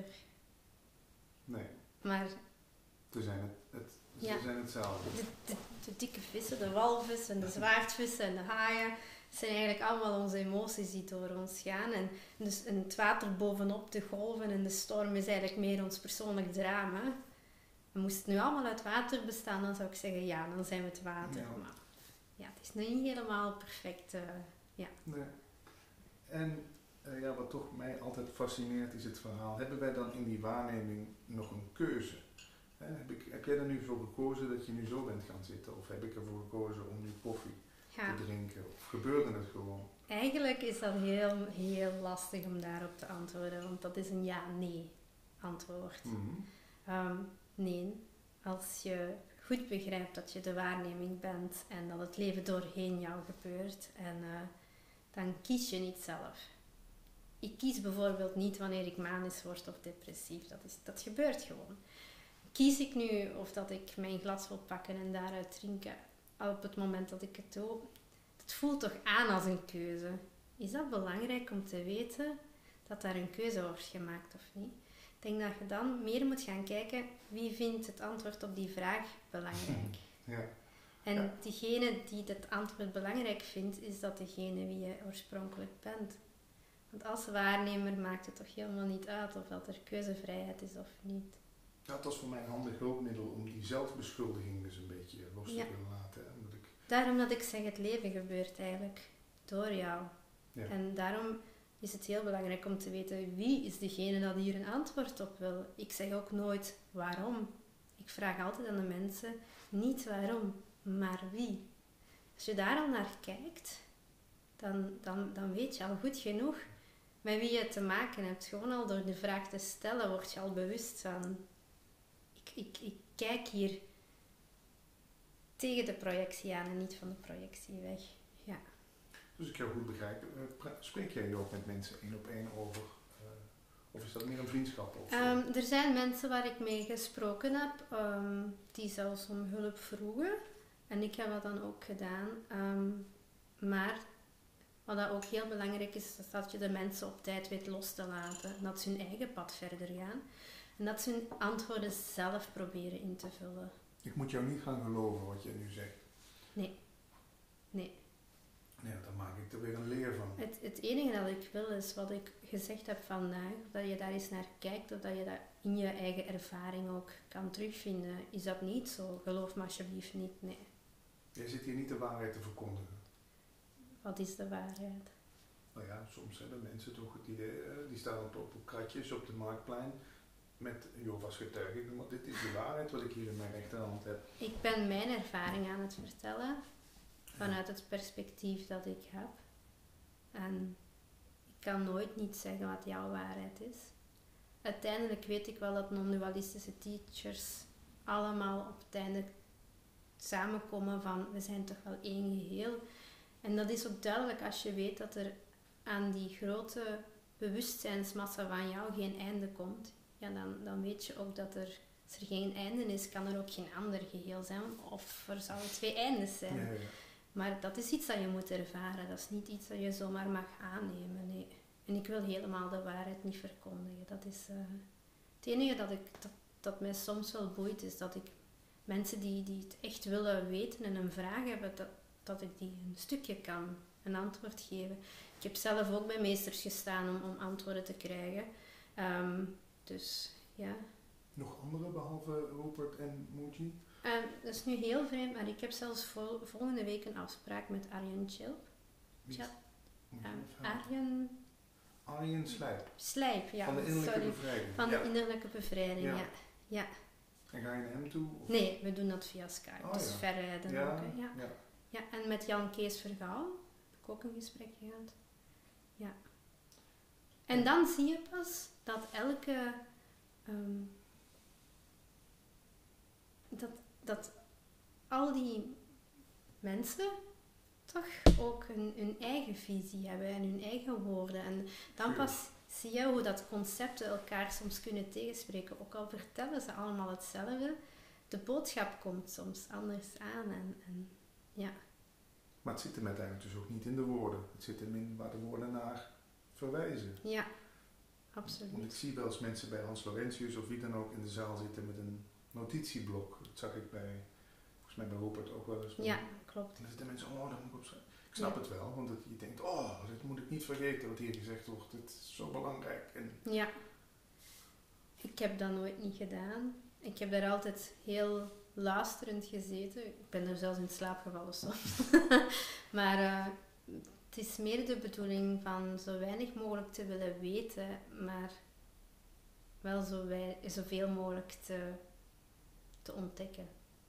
Nee. Maar ze zijn, het, het, ze ja. zijn hetzelfde. De, de, de dikke vissen, de walvissen, de zwaardvissen en de haaien zijn eigenlijk allemaal onze emoties die door ons gaan. En, dus, en het water bovenop de golven en de storm is eigenlijk meer ons persoonlijk drama. We moesten het nu allemaal uit water bestaan, dan zou ik zeggen ja, dan zijn we het water. Ja. Maar ja, het is nog niet helemaal perfect. Uh, ja. Nee. En uh, ja, wat toch mij altijd fascineert is het verhaal. Hebben wij dan in die waarneming nog een keuze? He, heb, ik, heb jij er nu voor gekozen dat je nu zo bent gaan zitten? Of heb ik ervoor gekozen om nu koffie ja. te drinken? Of gebeurde het gewoon? Eigenlijk is dat heel, heel lastig om daarop te antwoorden. Want dat is een ja-nee antwoord. Mm-hmm. Um, nee, als je goed begrijpt dat je de waarneming bent en dat het leven doorheen jou gebeurt, en, uh, dan kies je niet zelf. Ik kies bijvoorbeeld niet wanneer ik manisch word of depressief. Dat, is, dat gebeurt gewoon. Kies ik nu of dat ik mijn glas wil pakken en daaruit drinken op het moment dat ik het doe? Het voelt toch aan als een keuze. Is dat belangrijk om te weten dat daar een keuze wordt gemaakt of niet? Ik denk dat je dan meer moet gaan kijken wie vindt het antwoord op die vraag belangrijk. Ja. En ja. diegene die het antwoord belangrijk vindt, is dat degene wie je oorspronkelijk bent. Want als waarnemer maakt het toch helemaal niet uit of dat er keuzevrijheid is of niet. Ja, het was voor mij een handig hulpmiddel om die zelfbeschuldiging dus een beetje los te ja. kunnen laten. Hè? Omdat ik... Daarom dat ik zeg, het leven gebeurt eigenlijk door jou. Ja. En daarom is het heel belangrijk om te weten wie is degene dat hier een antwoord op wil. Ik zeg ook nooit waarom. Ik vraag altijd aan de mensen, niet waarom, maar wie. Als je daar al naar kijkt, dan, dan, dan weet je al goed genoeg met wie je te maken hebt. Gewoon al door de vraag te stellen word je al bewust van... Ik, ik, ik kijk hier tegen de projectie aan en niet van de projectie weg. Ja. Dus ik jou goed begrijp, uh, spreek jij ook met mensen één op één over? Uh, of is dat meer een vriendschap? Of, uh? um, er zijn mensen waar ik mee gesproken heb, um, die zelfs om hulp vroegen. En ik heb dat dan ook gedaan. Um, maar wat dat ook heel belangrijk is, is dat je de mensen op tijd weet los te laten. En dat ze hun eigen pad verder gaan. En dat ze hun antwoorden zelf proberen in te vullen. Ik moet jou niet gaan geloven wat je nu zegt. Nee. Nee. Nee, dan maak ik er weer een leer van. Het, het enige dat ik wil is wat ik gezegd heb vandaag. Of dat je daar eens naar kijkt. Of dat je dat in je eigen ervaring ook kan terugvinden. Is dat niet zo? Geloof me alsjeblieft niet. Nee. Jij zit hier niet de waarheid te verkondigen. Wat is de waarheid? Nou ja, soms hebben mensen toch het idee, die staan op, op kratjes op de marktplein. met Jehovah's getuigen, want dit is de waarheid wat ik hier in mijn rechterhand heb. Ik ben mijn ervaring aan het vertellen vanuit het perspectief dat ik heb. En ik kan nooit niet zeggen wat jouw waarheid is. Uiteindelijk weet ik wel dat non-dualistische teachers allemaal op het einde samenkomen van we zijn toch wel één geheel. En dat is ook duidelijk als je weet dat er aan die grote bewustzijnsmassa van jou geen einde komt. Ja, dan, dan weet je ook dat er, als er geen einde is, kan er ook geen ander geheel zijn. Of er zouden twee eindes zijn. Ja, ja. Maar dat is iets dat je moet ervaren. Dat is niet iets dat je zomaar mag aannemen. Nee. En ik wil helemaal de waarheid niet verkondigen. Dat is uh, het enige dat, ik, dat, dat mij soms wel boeit, is dat ik mensen die, die het echt willen weten en een vraag hebben, dat, dat ik die een stukje kan, een antwoord geven. Ik heb zelf ook bij meesters gestaan om, om antwoorden te krijgen. Um, dus ja. Nog andere behalve Rupert en Mooji? Um, dat is nu heel vreemd, maar ik heb zelfs vol, volgende week een afspraak met Arjen Chilp. Ja. Um, Arjen... Arjen Slijp. Slijp, ja. Van de innerlijke sorry. bevrijding. Van ja. de innerlijke bevrijding, ja. ja. ja. En ga je naar hem toe? Of? Nee, we doen dat via Skype. Oh, dus ja. verrijden ja, ook. Hè. Ja. Ja. ja, en met Jan Kees Vergouw heb ik ook een gesprek gehad. Ja. En dan zie je pas dat elke... Um, dat, dat al die mensen toch ook hun, hun eigen visie hebben en hun eigen woorden. En dan pas zie je hoe dat concepten elkaar soms kunnen tegenspreken. Ook al vertellen ze allemaal hetzelfde, de boodschap komt soms anders aan. En, en, ja. Maar het zit hem uiteindelijk dus ook niet in de woorden. Het zit hem in waar de woorden naar verwijzen. Ja, absoluut. Want ik zie wel eens mensen bij Hans Laurentius of wie dan ook in de zaal zitten met een notitieblok. Dat zag ik bij, volgens mij bij Rupert ook wel eens. Ja, klopt. En dan zitten mensen, oh, dat moet ik opschrijven. Ik snap ja. het wel, want het, je denkt, oh, dit moet ik niet vergeten wat hier gezegd wordt. Het is zo belangrijk. En ja. Ik heb dat nooit niet gedaan. Ik heb daar altijd heel luisterend gezeten. Ik ben er zelfs in slaap gevallen soms. maar uh, het is meer de bedoeling van zo weinig mogelijk te willen weten, maar wel zo wij, zoveel mogelijk te, te ontdekken.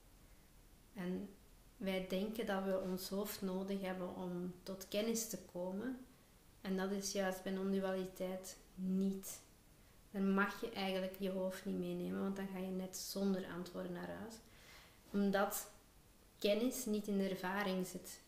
En wij denken dat we ons hoofd nodig hebben om tot kennis te komen. En dat is juist bij non-dualiteit niet. Dan mag je eigenlijk je hoofd niet meenemen, want dan ga je net zonder antwoorden naar huis. Omdat kennis niet in de ervaring zit.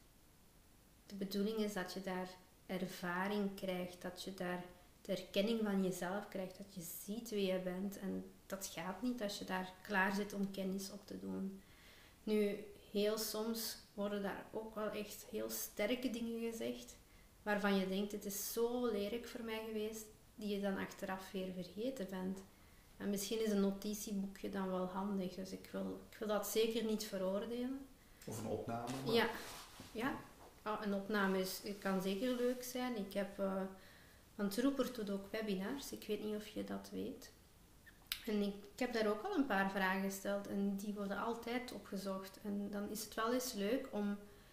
De bedoeling is dat je daar ervaring krijgt, dat je daar de erkenning van jezelf krijgt, dat je ziet wie je bent. En dat gaat niet als je daar klaar zit om kennis op te doen. Nu, heel soms worden daar ook wel echt heel sterke dingen gezegd, waarvan je denkt, het is zo leerrijk voor mij geweest, die je dan achteraf weer vergeten bent. En misschien is een notitieboekje dan wel handig, dus ik wil, ik wil dat zeker niet veroordelen. Of een opname. Maar... Ja, ja. Oh, een opname is, kan zeker leuk zijn. Ik heb, uh, want Rupert doet ook webinars, ik weet niet of je dat weet. En ik, ik heb daar ook al een paar vragen gesteld en die worden altijd opgezocht. En dan is het wel eens leuk om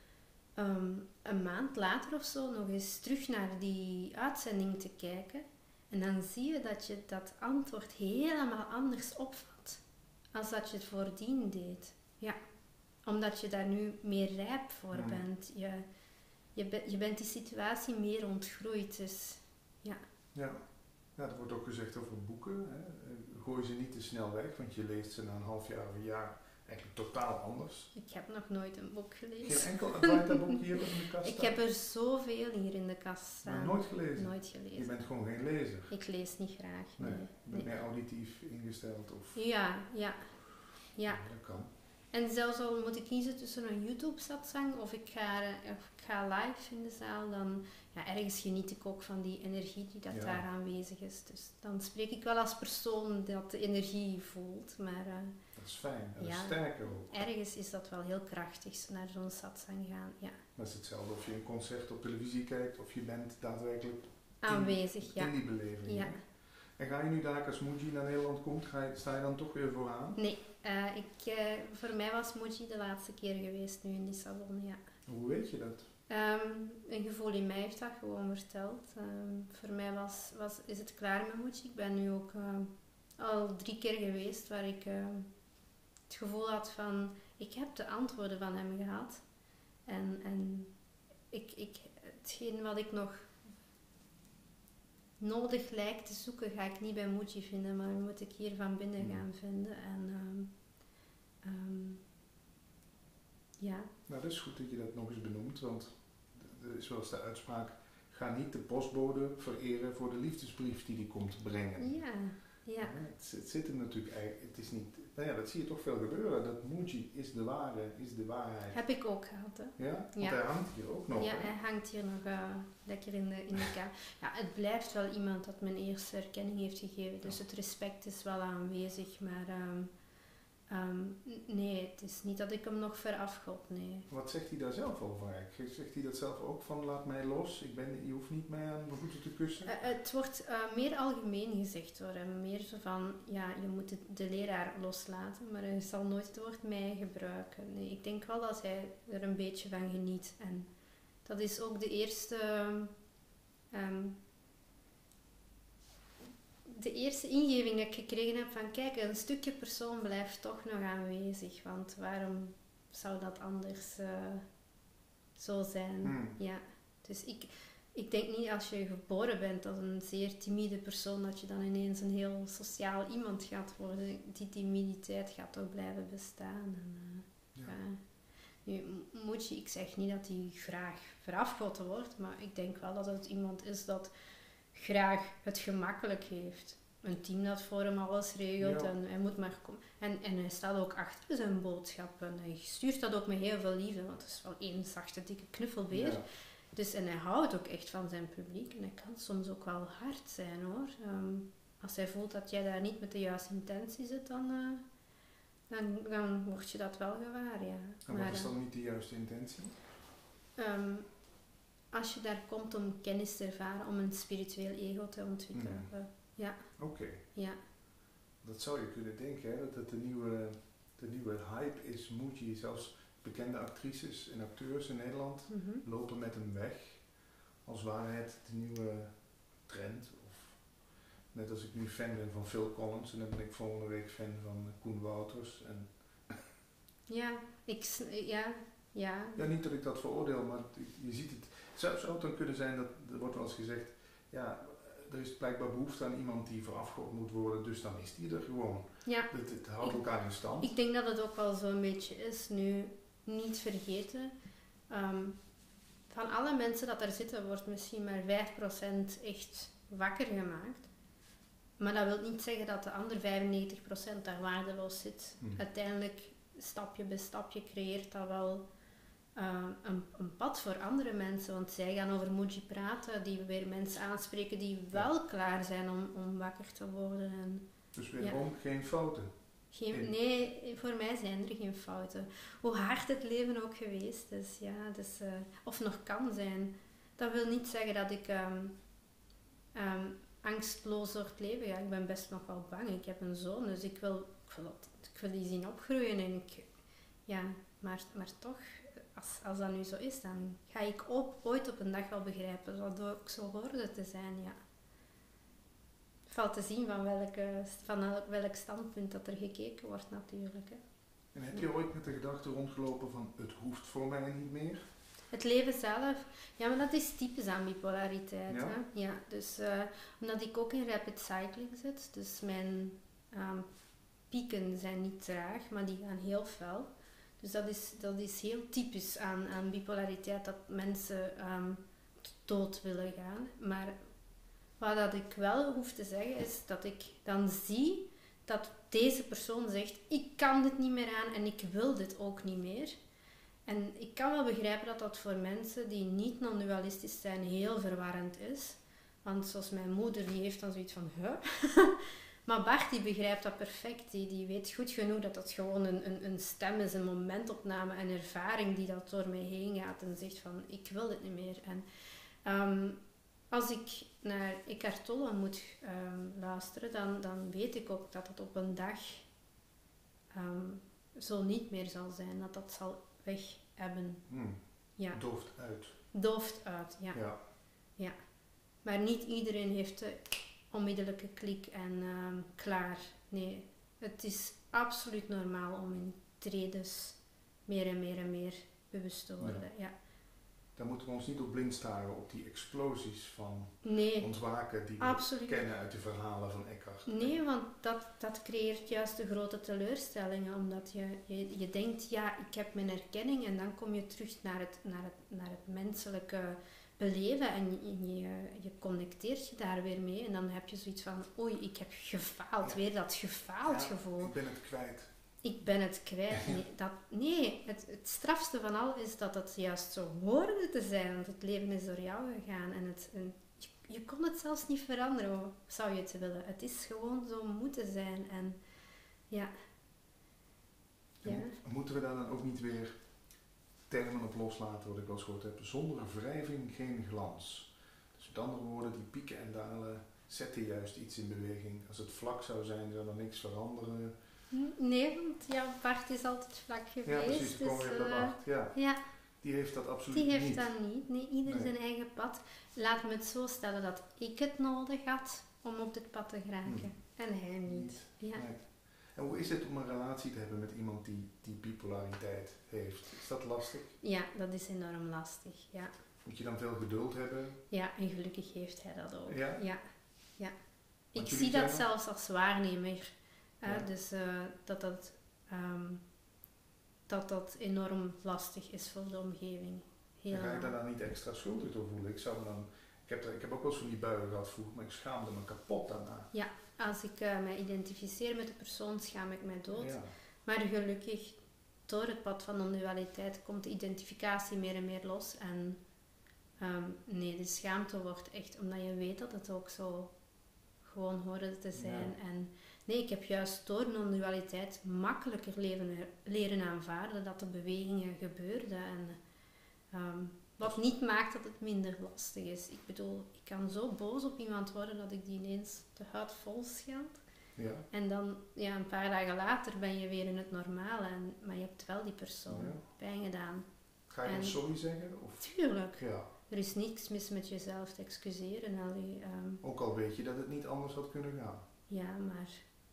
um, een maand later of zo nog eens terug naar die uitzending te kijken. En dan zie je dat je dat antwoord helemaal anders opvat als dat je het voordien deed. Ja, omdat je daar nu meer rijp voor mm. bent. Je, je, be, je bent die situatie meer ontgroeid. Dus ja. Ja. Ja, er wordt ook gezegd over boeken. Hè. Gooi ze niet te snel weg, want je leest ze na een half jaar of een jaar eigenlijk totaal anders. Ik heb nog nooit een boek gelezen. Geen enkel Advaita-boek hier in de kast Ik staan? heb er zoveel hier in de kast staan. Maar nooit gelezen? Nooit gelezen. Je bent gewoon geen lezer? Ik lees niet graag. Nee, nee. je bent nee. meer auditief ingesteld? Of... Ja, ja, ja. Ja, dat kan. En zelfs al moet ik kiezen tussen een YouTube-satsang of ik ga, of ik ga live in de zaal, dan ja, ergens geniet ik ook van die energie die dat ja. daar aanwezig is. Dus dan spreek ik wel als persoon dat de energie voelt. Maar, uh, dat is fijn, dat ja, is sterker ook. Ergens is dat wel heel krachtig, naar zo'n satsang gaan. Ja. Dat is hetzelfde of je een concert op televisie kijkt of je bent daadwerkelijk aanwezig, in, ja. in die beleving. Ja. En ga je nu daar als Mooji naar Nederland komt, ga je, sta je dan toch weer vooraan? Nee, uh, ik, uh, voor mij was Mooji de laatste keer geweest nu in Lissabon, ja. Hoe weet je dat? Um, een gevoel in mij heeft dat gewoon verteld. Um, voor mij was, was, is het klaar met Mooji. Ik ben nu ook uh, al drie keer geweest waar ik uh, het gevoel had van, ik heb de antwoorden van hem gehad. En, en ik, ik, hetgeen wat ik nog nodig lijkt te zoeken, ga ik niet bij Muji vinden, maar moet ik hier van binnen gaan vinden. En um, um, ja. Nou, dat is goed dat je dat nog eens benoemt, want er is wel eens de uitspraak, ga niet de postbode vereren voor de liefdesbrief die die komt brengen. Ja, ja. ja het, het zit er natuurlijk eigenlijk, het is niet, nou ja, dat zie je toch veel gebeuren, dat Muji is de ware, is de waarheid. Heb ik ook gehad, hè. Ja? Want ja. hij hangt hier ook nog. Ja, hè? hij hangt hier nog uh, lekker in de, in de kamer. Ja, het blijft wel iemand dat mijn eerste erkenning heeft gegeven, dus het respect is wel aanwezig, maar um, um, nee, het is niet dat ik hem nog verafgod, nee. Wat zegt hij daar zelf over eigenlijk? Zegt hij dat zelf ook van, laat mij los, ik ben, je hoeft niet mij aan mijn voeten te kussen? Uh, het wordt uh, meer algemeen gezegd door hem, meer zo van, ja, je moet de, de leraar loslaten, maar hij zal nooit het woord mij gebruiken. Nee, ik denk wel dat hij er een beetje van geniet en dat is ook de eerste... Um, de eerste ingeving dat ik gekregen heb van kijk, een stukje persoon blijft toch nog aanwezig, want waarom zou dat anders uh, zo zijn? Hmm. Ja. Dus ik, ik denk niet als je geboren bent als een zeer timide persoon, dat je dan ineens een heel sociaal iemand gaat worden. Die timiditeit gaat ook blijven bestaan. En, uh, ja. ja. Nu, Muji, ik zeg niet dat hij graag verafgoden wordt, maar ik denk wel dat het iemand is dat graag het gemakkelijk heeft. Een team dat voor hem alles regelt ja. en hij moet maar komen. En, en hij staat ook achter zijn boodschappen. Hij stuurt dat ook met heel veel liefde, want het is wel één zachte, dikke knuffelbeer. Ja. Dus, en hij houdt ook echt van zijn publiek. En hij kan soms ook wel hard zijn, hoor. Um, als hij voelt dat jij daar niet met de juiste intentie zit, dan, uh, dan, dan word je dat wel gewaar, ja. En wat is dan niet de juiste intentie? Um, als je daar komt om kennis te ervaren, om een spiritueel ego te ontwikkelen. Mm. Uh, ja. Oké. Okay. Ja. Dat zou je kunnen denken, hè? Dat het de nieuwe, de nieuwe hype is. Muji, zelfs bekende actrices en acteurs in Nederland mm-hmm. lopen met hem weg. Als waarheid de nieuwe trend. Of net als ik nu fan ben van Phil Collins en dan ben ik volgende week fan van Koen Wouters. En ja, ik... Ja. Ja. ja, niet dat ik dat veroordeel, maar je ziet het. Zou, zou het dan kunnen zijn dat, er wordt wel eens gezegd, ja, er is blijkbaar behoefte aan iemand die verafgod moet worden, dus dan is die er gewoon. Ja. Het, het houdt ik, elkaar in stand. Ik denk dat het ook wel zo'n beetje is, nu niet vergeten. Um, van alle mensen dat er zitten, wordt misschien maar vijf procent echt wakker gemaakt. Maar dat wil niet zeggen dat de andere vijfennegentig procent daar waardeloos zit. Hmm. Uiteindelijk, stapje bij stapje, creëert dat wel Uh, een, een pad voor andere mensen, want zij gaan over Muji praten, die weer mensen aanspreken die wel ja. klaar zijn om, om wakker te worden. En, dus weerom ja. geen fouten? Geen, nee, voor mij zijn er geen fouten. Hoe hard het leven ook geweest is, ja, dus, uh, of nog kan zijn. Dat wil niet zeggen dat ik um, um, angstloos door het leven ga. Ik ben best nog wel bang. Ik heb een zoon, dus ik wil, ik wil, dat, ik wil die zien opgroeien. En ik, ja, maar, maar toch... Als, als dat nu zo is, dan ga ik ook ooit op een dag wel begrijpen dat het ook zo hoorde te zijn, ja. Het valt te zien van, welke, van welk standpunt dat er gekeken wordt natuurlijk. Hè. En heb je ooit met de gedachte rondgelopen van het hoeft voor mij niet meer? Het leven zelf, ja, maar dat is typisch aan bipolariteit. Ja? Hè? Ja, dus uh, omdat ik ook in rapid cycling zit, dus mijn um, pieken zijn niet traag, maar die gaan heel fel. Dus dat is, dat is heel typisch aan, aan bipolariteit, dat mensen um, dood willen gaan. Maar wat dat ik wel hoef te zeggen, is dat ik dan zie dat deze persoon zegt, ik kan dit niet meer aan en ik wil dit ook niet meer. En ik kan wel begrijpen dat dat voor mensen die niet non-dualistisch zijn heel verwarrend is. Want zoals mijn moeder, die heeft dan zoiets van, huh? Maar Bart die begrijpt dat perfect. Die, die weet goed genoeg dat dat gewoon een, een, een stem is, een momentopname, een ervaring die dat door mij heen gaat en zegt van, ik wil dit niet meer. En um, als ik naar Eckhart Tolle moet um, luisteren, dan, dan weet ik ook dat het op een dag um, zo niet meer zal zijn. Dat dat zal weg hebben. Hmm. Ja. Dooft uit. Dooft uit, ja. ja. ja. Maar niet iedereen heeft de onmiddellijke klik en uh, klaar. Nee, het is absoluut normaal om in tredes meer en meer en meer bewust te worden. Ja. Ja. Daar moeten we ons niet op blind staren op die explosies van nee, ontwaken die we absoluut. kennen uit de verhalen van Eckhart. Nee, want dat, dat creëert juist de grote teleurstellingen, omdat je, je, je denkt, ja, ik heb mijn erkenning en dan kom je terug naar het, naar het, naar het menselijke beleven en je, je, je connecteert je daar weer mee en dan heb je zoiets van, oei, ik heb gefaald, ja. weer dat gefaald ja, gevoel. Ik ben het kwijt. Ik ben het kwijt. Nee, dat, nee het, het strafste van al is dat het juist zo hoorde te zijn, want het leven is door jou gegaan en, het, en je, je kon het zelfs niet veranderen, hoe zou je het willen. Het is gewoon zo moeten zijn en ja. ja. Moeten we daar dan ook niet weer termen op loslaten, wat ik wel eens gehoord heb, zonder wrijving geen glans. Dus met andere woorden, die pieken en dalen zetten juist iets in beweging. Als het vlak zou zijn, zou er niks veranderen. Nee, want jouw Bart is altijd vlak geweest. Ja, precies, dus, kom je bij Bart. Ja. ja. Die heeft dat absoluut niet. Die heeft niet. dat niet. Nee, ieder nee. zijn eigen pad. Laat me het zo stellen dat ik het nodig had om op dit pad te geraken. Hmm. En hij niet. niet. Ja. Nee. En hoe is het om een relatie te hebben met iemand die die bipolariteit heeft? Is dat lastig? Ja, dat is enorm lastig, ja. Moet je dan veel geduld hebben? Ja, en gelukkig heeft hij dat ook. Ja? Ja. ja. Ik zie dat kennen? zelfs als waarnemer. Ja. Uh, dus uh, dat, dat, um, dat dat enorm lastig is voor de omgeving. Heel ga je daar dan niet extra schuldig door voelen? Ik, zou me dan, ik, heb, ik heb ook wel eens van die buien gehad vroeger, maar ik schaamde me kapot daarna. Ja, als ik uh, mij identificeer met de persoon, schaam ik mij dood. Ja. Maar gelukkig, door het pad van non-dualiteit, komt de identificatie meer en meer los. En um, nee, de schaamte wordt echt, omdat je weet dat het ook zo gewoon hoorde te zijn. Ja. En nee, ik heb juist door non-dualiteit makkelijker leven, leren aanvaarden dat de bewegingen gebeurden. En, um, wat niet maakt dat het minder lastig is. Ik bedoel, ik kan zo boos op iemand worden dat ik die ineens de huid vol scheld. Ja. En dan, ja, een paar dagen later ben je weer in het normale. En, maar je hebt wel die persoon ja. pijn gedaan. Ga je en, dan sorry zeggen? Of? Tuurlijk. Ja. Er is niks mis met jezelf te excuseren. Allee, um, Ook al weet je dat het niet anders had kunnen gaan. Ja, maar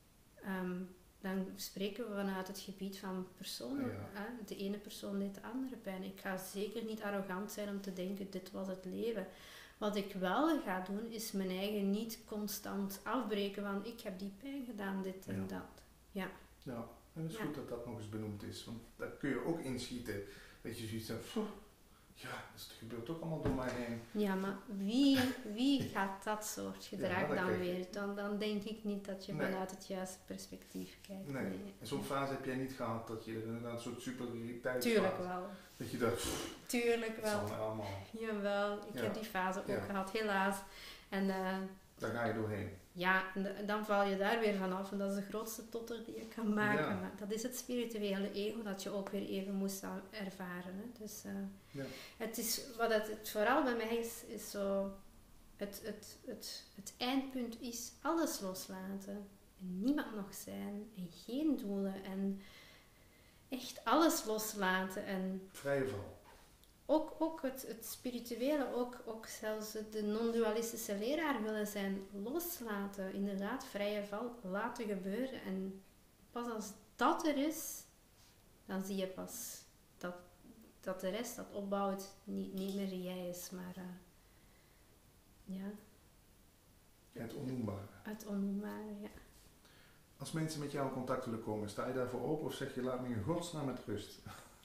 um, dan spreken we vanuit het gebied van personen. Ja. Hè? De ene persoon deed de andere pijn. Ik ga zeker niet arrogant zijn om te denken, dit was het leven. Wat ik wel ga doen, is mijn eigen niet constant afbreken van, ik heb die pijn gedaan, dit en ja. dat. Ja. Ja, en het is ja. goed dat dat nog eens benoemd is. Want daar kun je ook inschieten. Dat je zoiets hebt, ja, dat gebeurt ook allemaal door mij heen. Ja, maar wie, wie gaat dat soort gedrag ja, dan weer? Dan, dan denk ik niet dat je nee. vanuit het juiste perspectief kijkt. Nee. nee. En zo'n fase heb jij niet gehad dat je inderdaad een soort superioriteit Tuurlijk wel. Dat je dacht, tuurlijk wel. Dat is allemaal. Jawel, ik ja. heb die fase ook ja. gehad, helaas. En, uh, daar ga je doorheen. Ja, en, de, en dan val je daar weer vanaf. En dat is de grootste totter die je kan maken. Ja. Maar dat is het spirituele ego dat je ook weer even moest ervaren. Hè. Dus uh, ja. het is, wat het, het vooral bij mij is, is zo... Het, het, het, het eindpunt is alles loslaten. En niemand nog zijn. En geen doelen. En echt alles loslaten. En vrije val. Ook, ook het, het spirituele, ook, ook zelfs de non-dualistische leraar willen zijn loslaten. Inderdaad, vrije val laten gebeuren. En pas als dat er is, dan zie je pas dat, dat de rest dat opbouwt niet, niet meer jij is, maar uh, ja. Het onnoembare. Het onnoembare, ja. Als mensen met jou in contact willen komen, sta je daarvoor open of zeg je laat me in godsnaam met rust?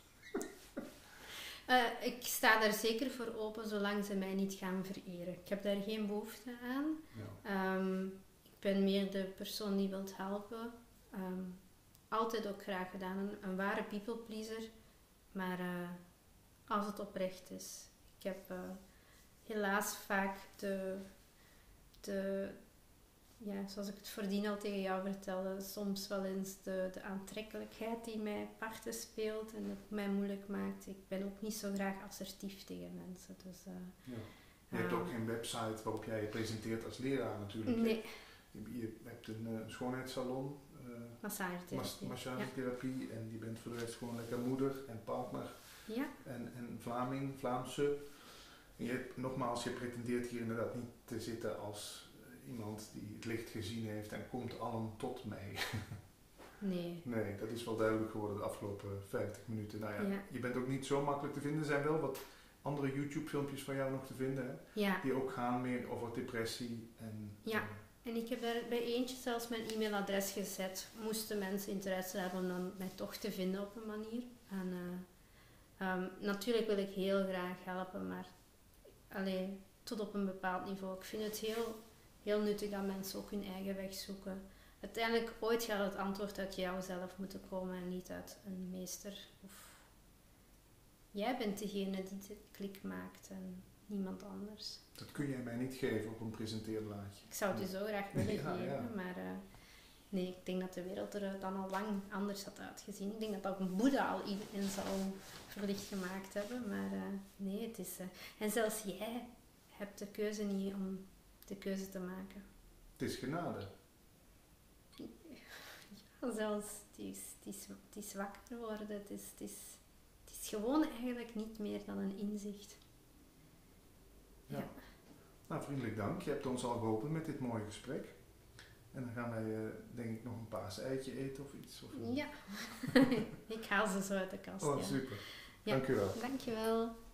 Uh, ik sta daar zeker voor open zolang ze mij niet gaan vereren. Ik heb daar geen behoefte aan. Ja. Um, ik ben meer de persoon die wilt helpen. Um, altijd ook graag gedaan. Een, een ware people pleaser. Maar uh, als het oprecht is. Ik heb uh, helaas vaak de, de, ja, zoals ik het voordien al tegen jou vertelde, soms wel eens de, de aantrekkelijkheid die mij parten speelt en het mij moeilijk maakt. Ik ben ook niet zo graag assertief tegen mensen. Dus, uh, ja. Je hebt uh, ook geen website waarop jij je presenteert als leraar natuurlijk. Nee. Je, je hebt een uh, schoonheidssalon, uh, massagetherapie, mas- massagetherapie ja. En je bent voor de rest gewoon lekker moeder en partner ja. en, en Vlaming, Vlaamse. En je hebt, nogmaals, je pretendeert hier inderdaad niet te zitten als iemand die het licht gezien heeft en komt allen tot mij. Nee. Nee, dat is wel duidelijk geworden de afgelopen vijftig minuten. Nou ja, Ja. je bent ook niet zo makkelijk te vinden. Er zijn wel wat andere YouTube filmpjes van jou nog te vinden, hè? Ja. Die ook gaan meer over depressie en... Ja. eh, En ik heb er bij eentje zelfs mijn e-mailadres gezet. Moesten mensen interesse hebben om dan mij toch te vinden op een manier. En, uh, um, natuurlijk wil ik heel graag helpen, maar alleen tot op een bepaald niveau. Ik vind het heel, heel nuttig dat mensen ook hun eigen weg zoeken. Uiteindelijk, ooit gaat het antwoord uit jou zelf moeten komen en niet uit een meester. Of jij bent degene die de klik maakt en niemand anders. Dat kun jij mij niet geven op een presenteerblaadje. Ik zou het je zo graag willen Ja, geven, ja. maar uh, nee, ik denk dat de wereld er uh, dan al lang anders had uitgezien. Ik denk dat ook een Boeddha al iedereen zou verlicht gemaakt hebben, maar uh, nee, het is... Uh, en zelfs jij hebt de keuze niet om de keuze te maken. Het is genade. Ja, zelfs, het is, het is, het is wakker worden, het is, het, is, het is gewoon eigenlijk niet meer dan een inzicht. Ja. Ja. Nou, vriendelijk dank. Je hebt ons al geholpen met dit mooie gesprek. En dan gaan wij, uh, denk ik, nog een paaseitje eten of iets. Of Ja, ik haal ze zo uit de kast. Oh, ja. super. Ja. Dank u wel. Dankjewel.